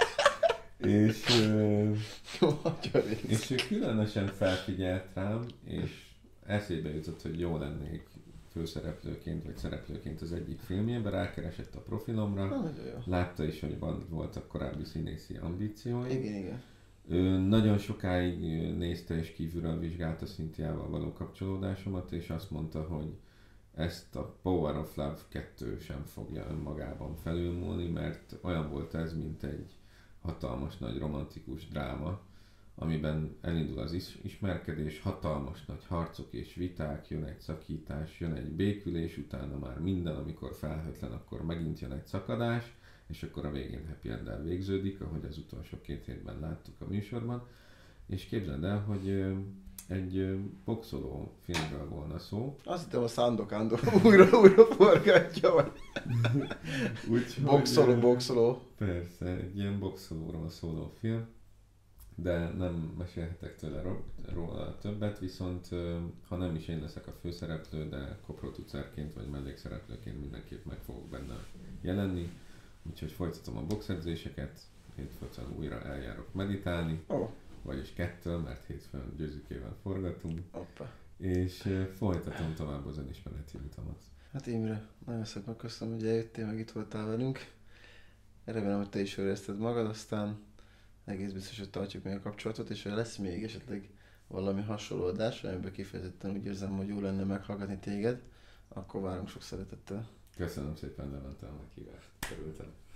[SPEAKER 4] És ő különösen felfigyelt rám, és eszébe jutott, hogy jó lennék főszereplőként vagy szereplőként az egyik filmjében, rákeresett a profilomra, látta is, hogy voltak korábbi színészi ambíciói.
[SPEAKER 1] Igen.
[SPEAKER 4] Ő nagyon sokáig nézte és kívülről vizsgálta Cynthiával való kapcsolódásomat, és azt mondta, hogy ezt a Power of Love 2 sem fogja önmagában felülmúlni, mert olyan volt ez, mint egy hatalmas nagy romantikus dráma, amiben elindul az ismerkedés, hatalmas nagy harcok és viták, jön egy szakítás, jön egy békülés, utána már minden, amikor felhőtlen, akkor megint jön egy szakadás, és akkor a végén happy end-el végződik, ahogy az utolsó 2 hétben láttuk a műsorban. És képzeld el, hogy egy boxoló filmről volna szó.
[SPEAKER 1] Azt hittem a Sandokan újra forgatja, vagy boxoló.
[SPEAKER 4] Persze, egy ilyen boxolóról szóló film, de nem mesélhetek tőle róla többet, viszont ha nem is én leszek a főszereplő, de koproducerként vagy mellékszereplőként mindenképp meg fogok benne jelenni. Úgyhogy folytatom a boxedzéseket, hétfőtől újra eljárok meditálni, vagyis 2, mert hétfőn Győzükével forgatunk, és folytatom tovább az önismereti utamat.
[SPEAKER 1] Hát Imre, nagyon szépen köszönöm, hogy eljöttél, meg itt voltál velünk. Remélem, hogy te is érezted magad, aztán egész biztos, hogy tartjuk még a kapcsolatot, és ha lesz még esetleg valami hasonló adás, amiben kifejezetten úgy érzem, hogy jó lenne meghallgatni téged, akkor várunk sok szeretettel.
[SPEAKER 4] Köszönöm szépen, Levente, a meghívást. Örültem.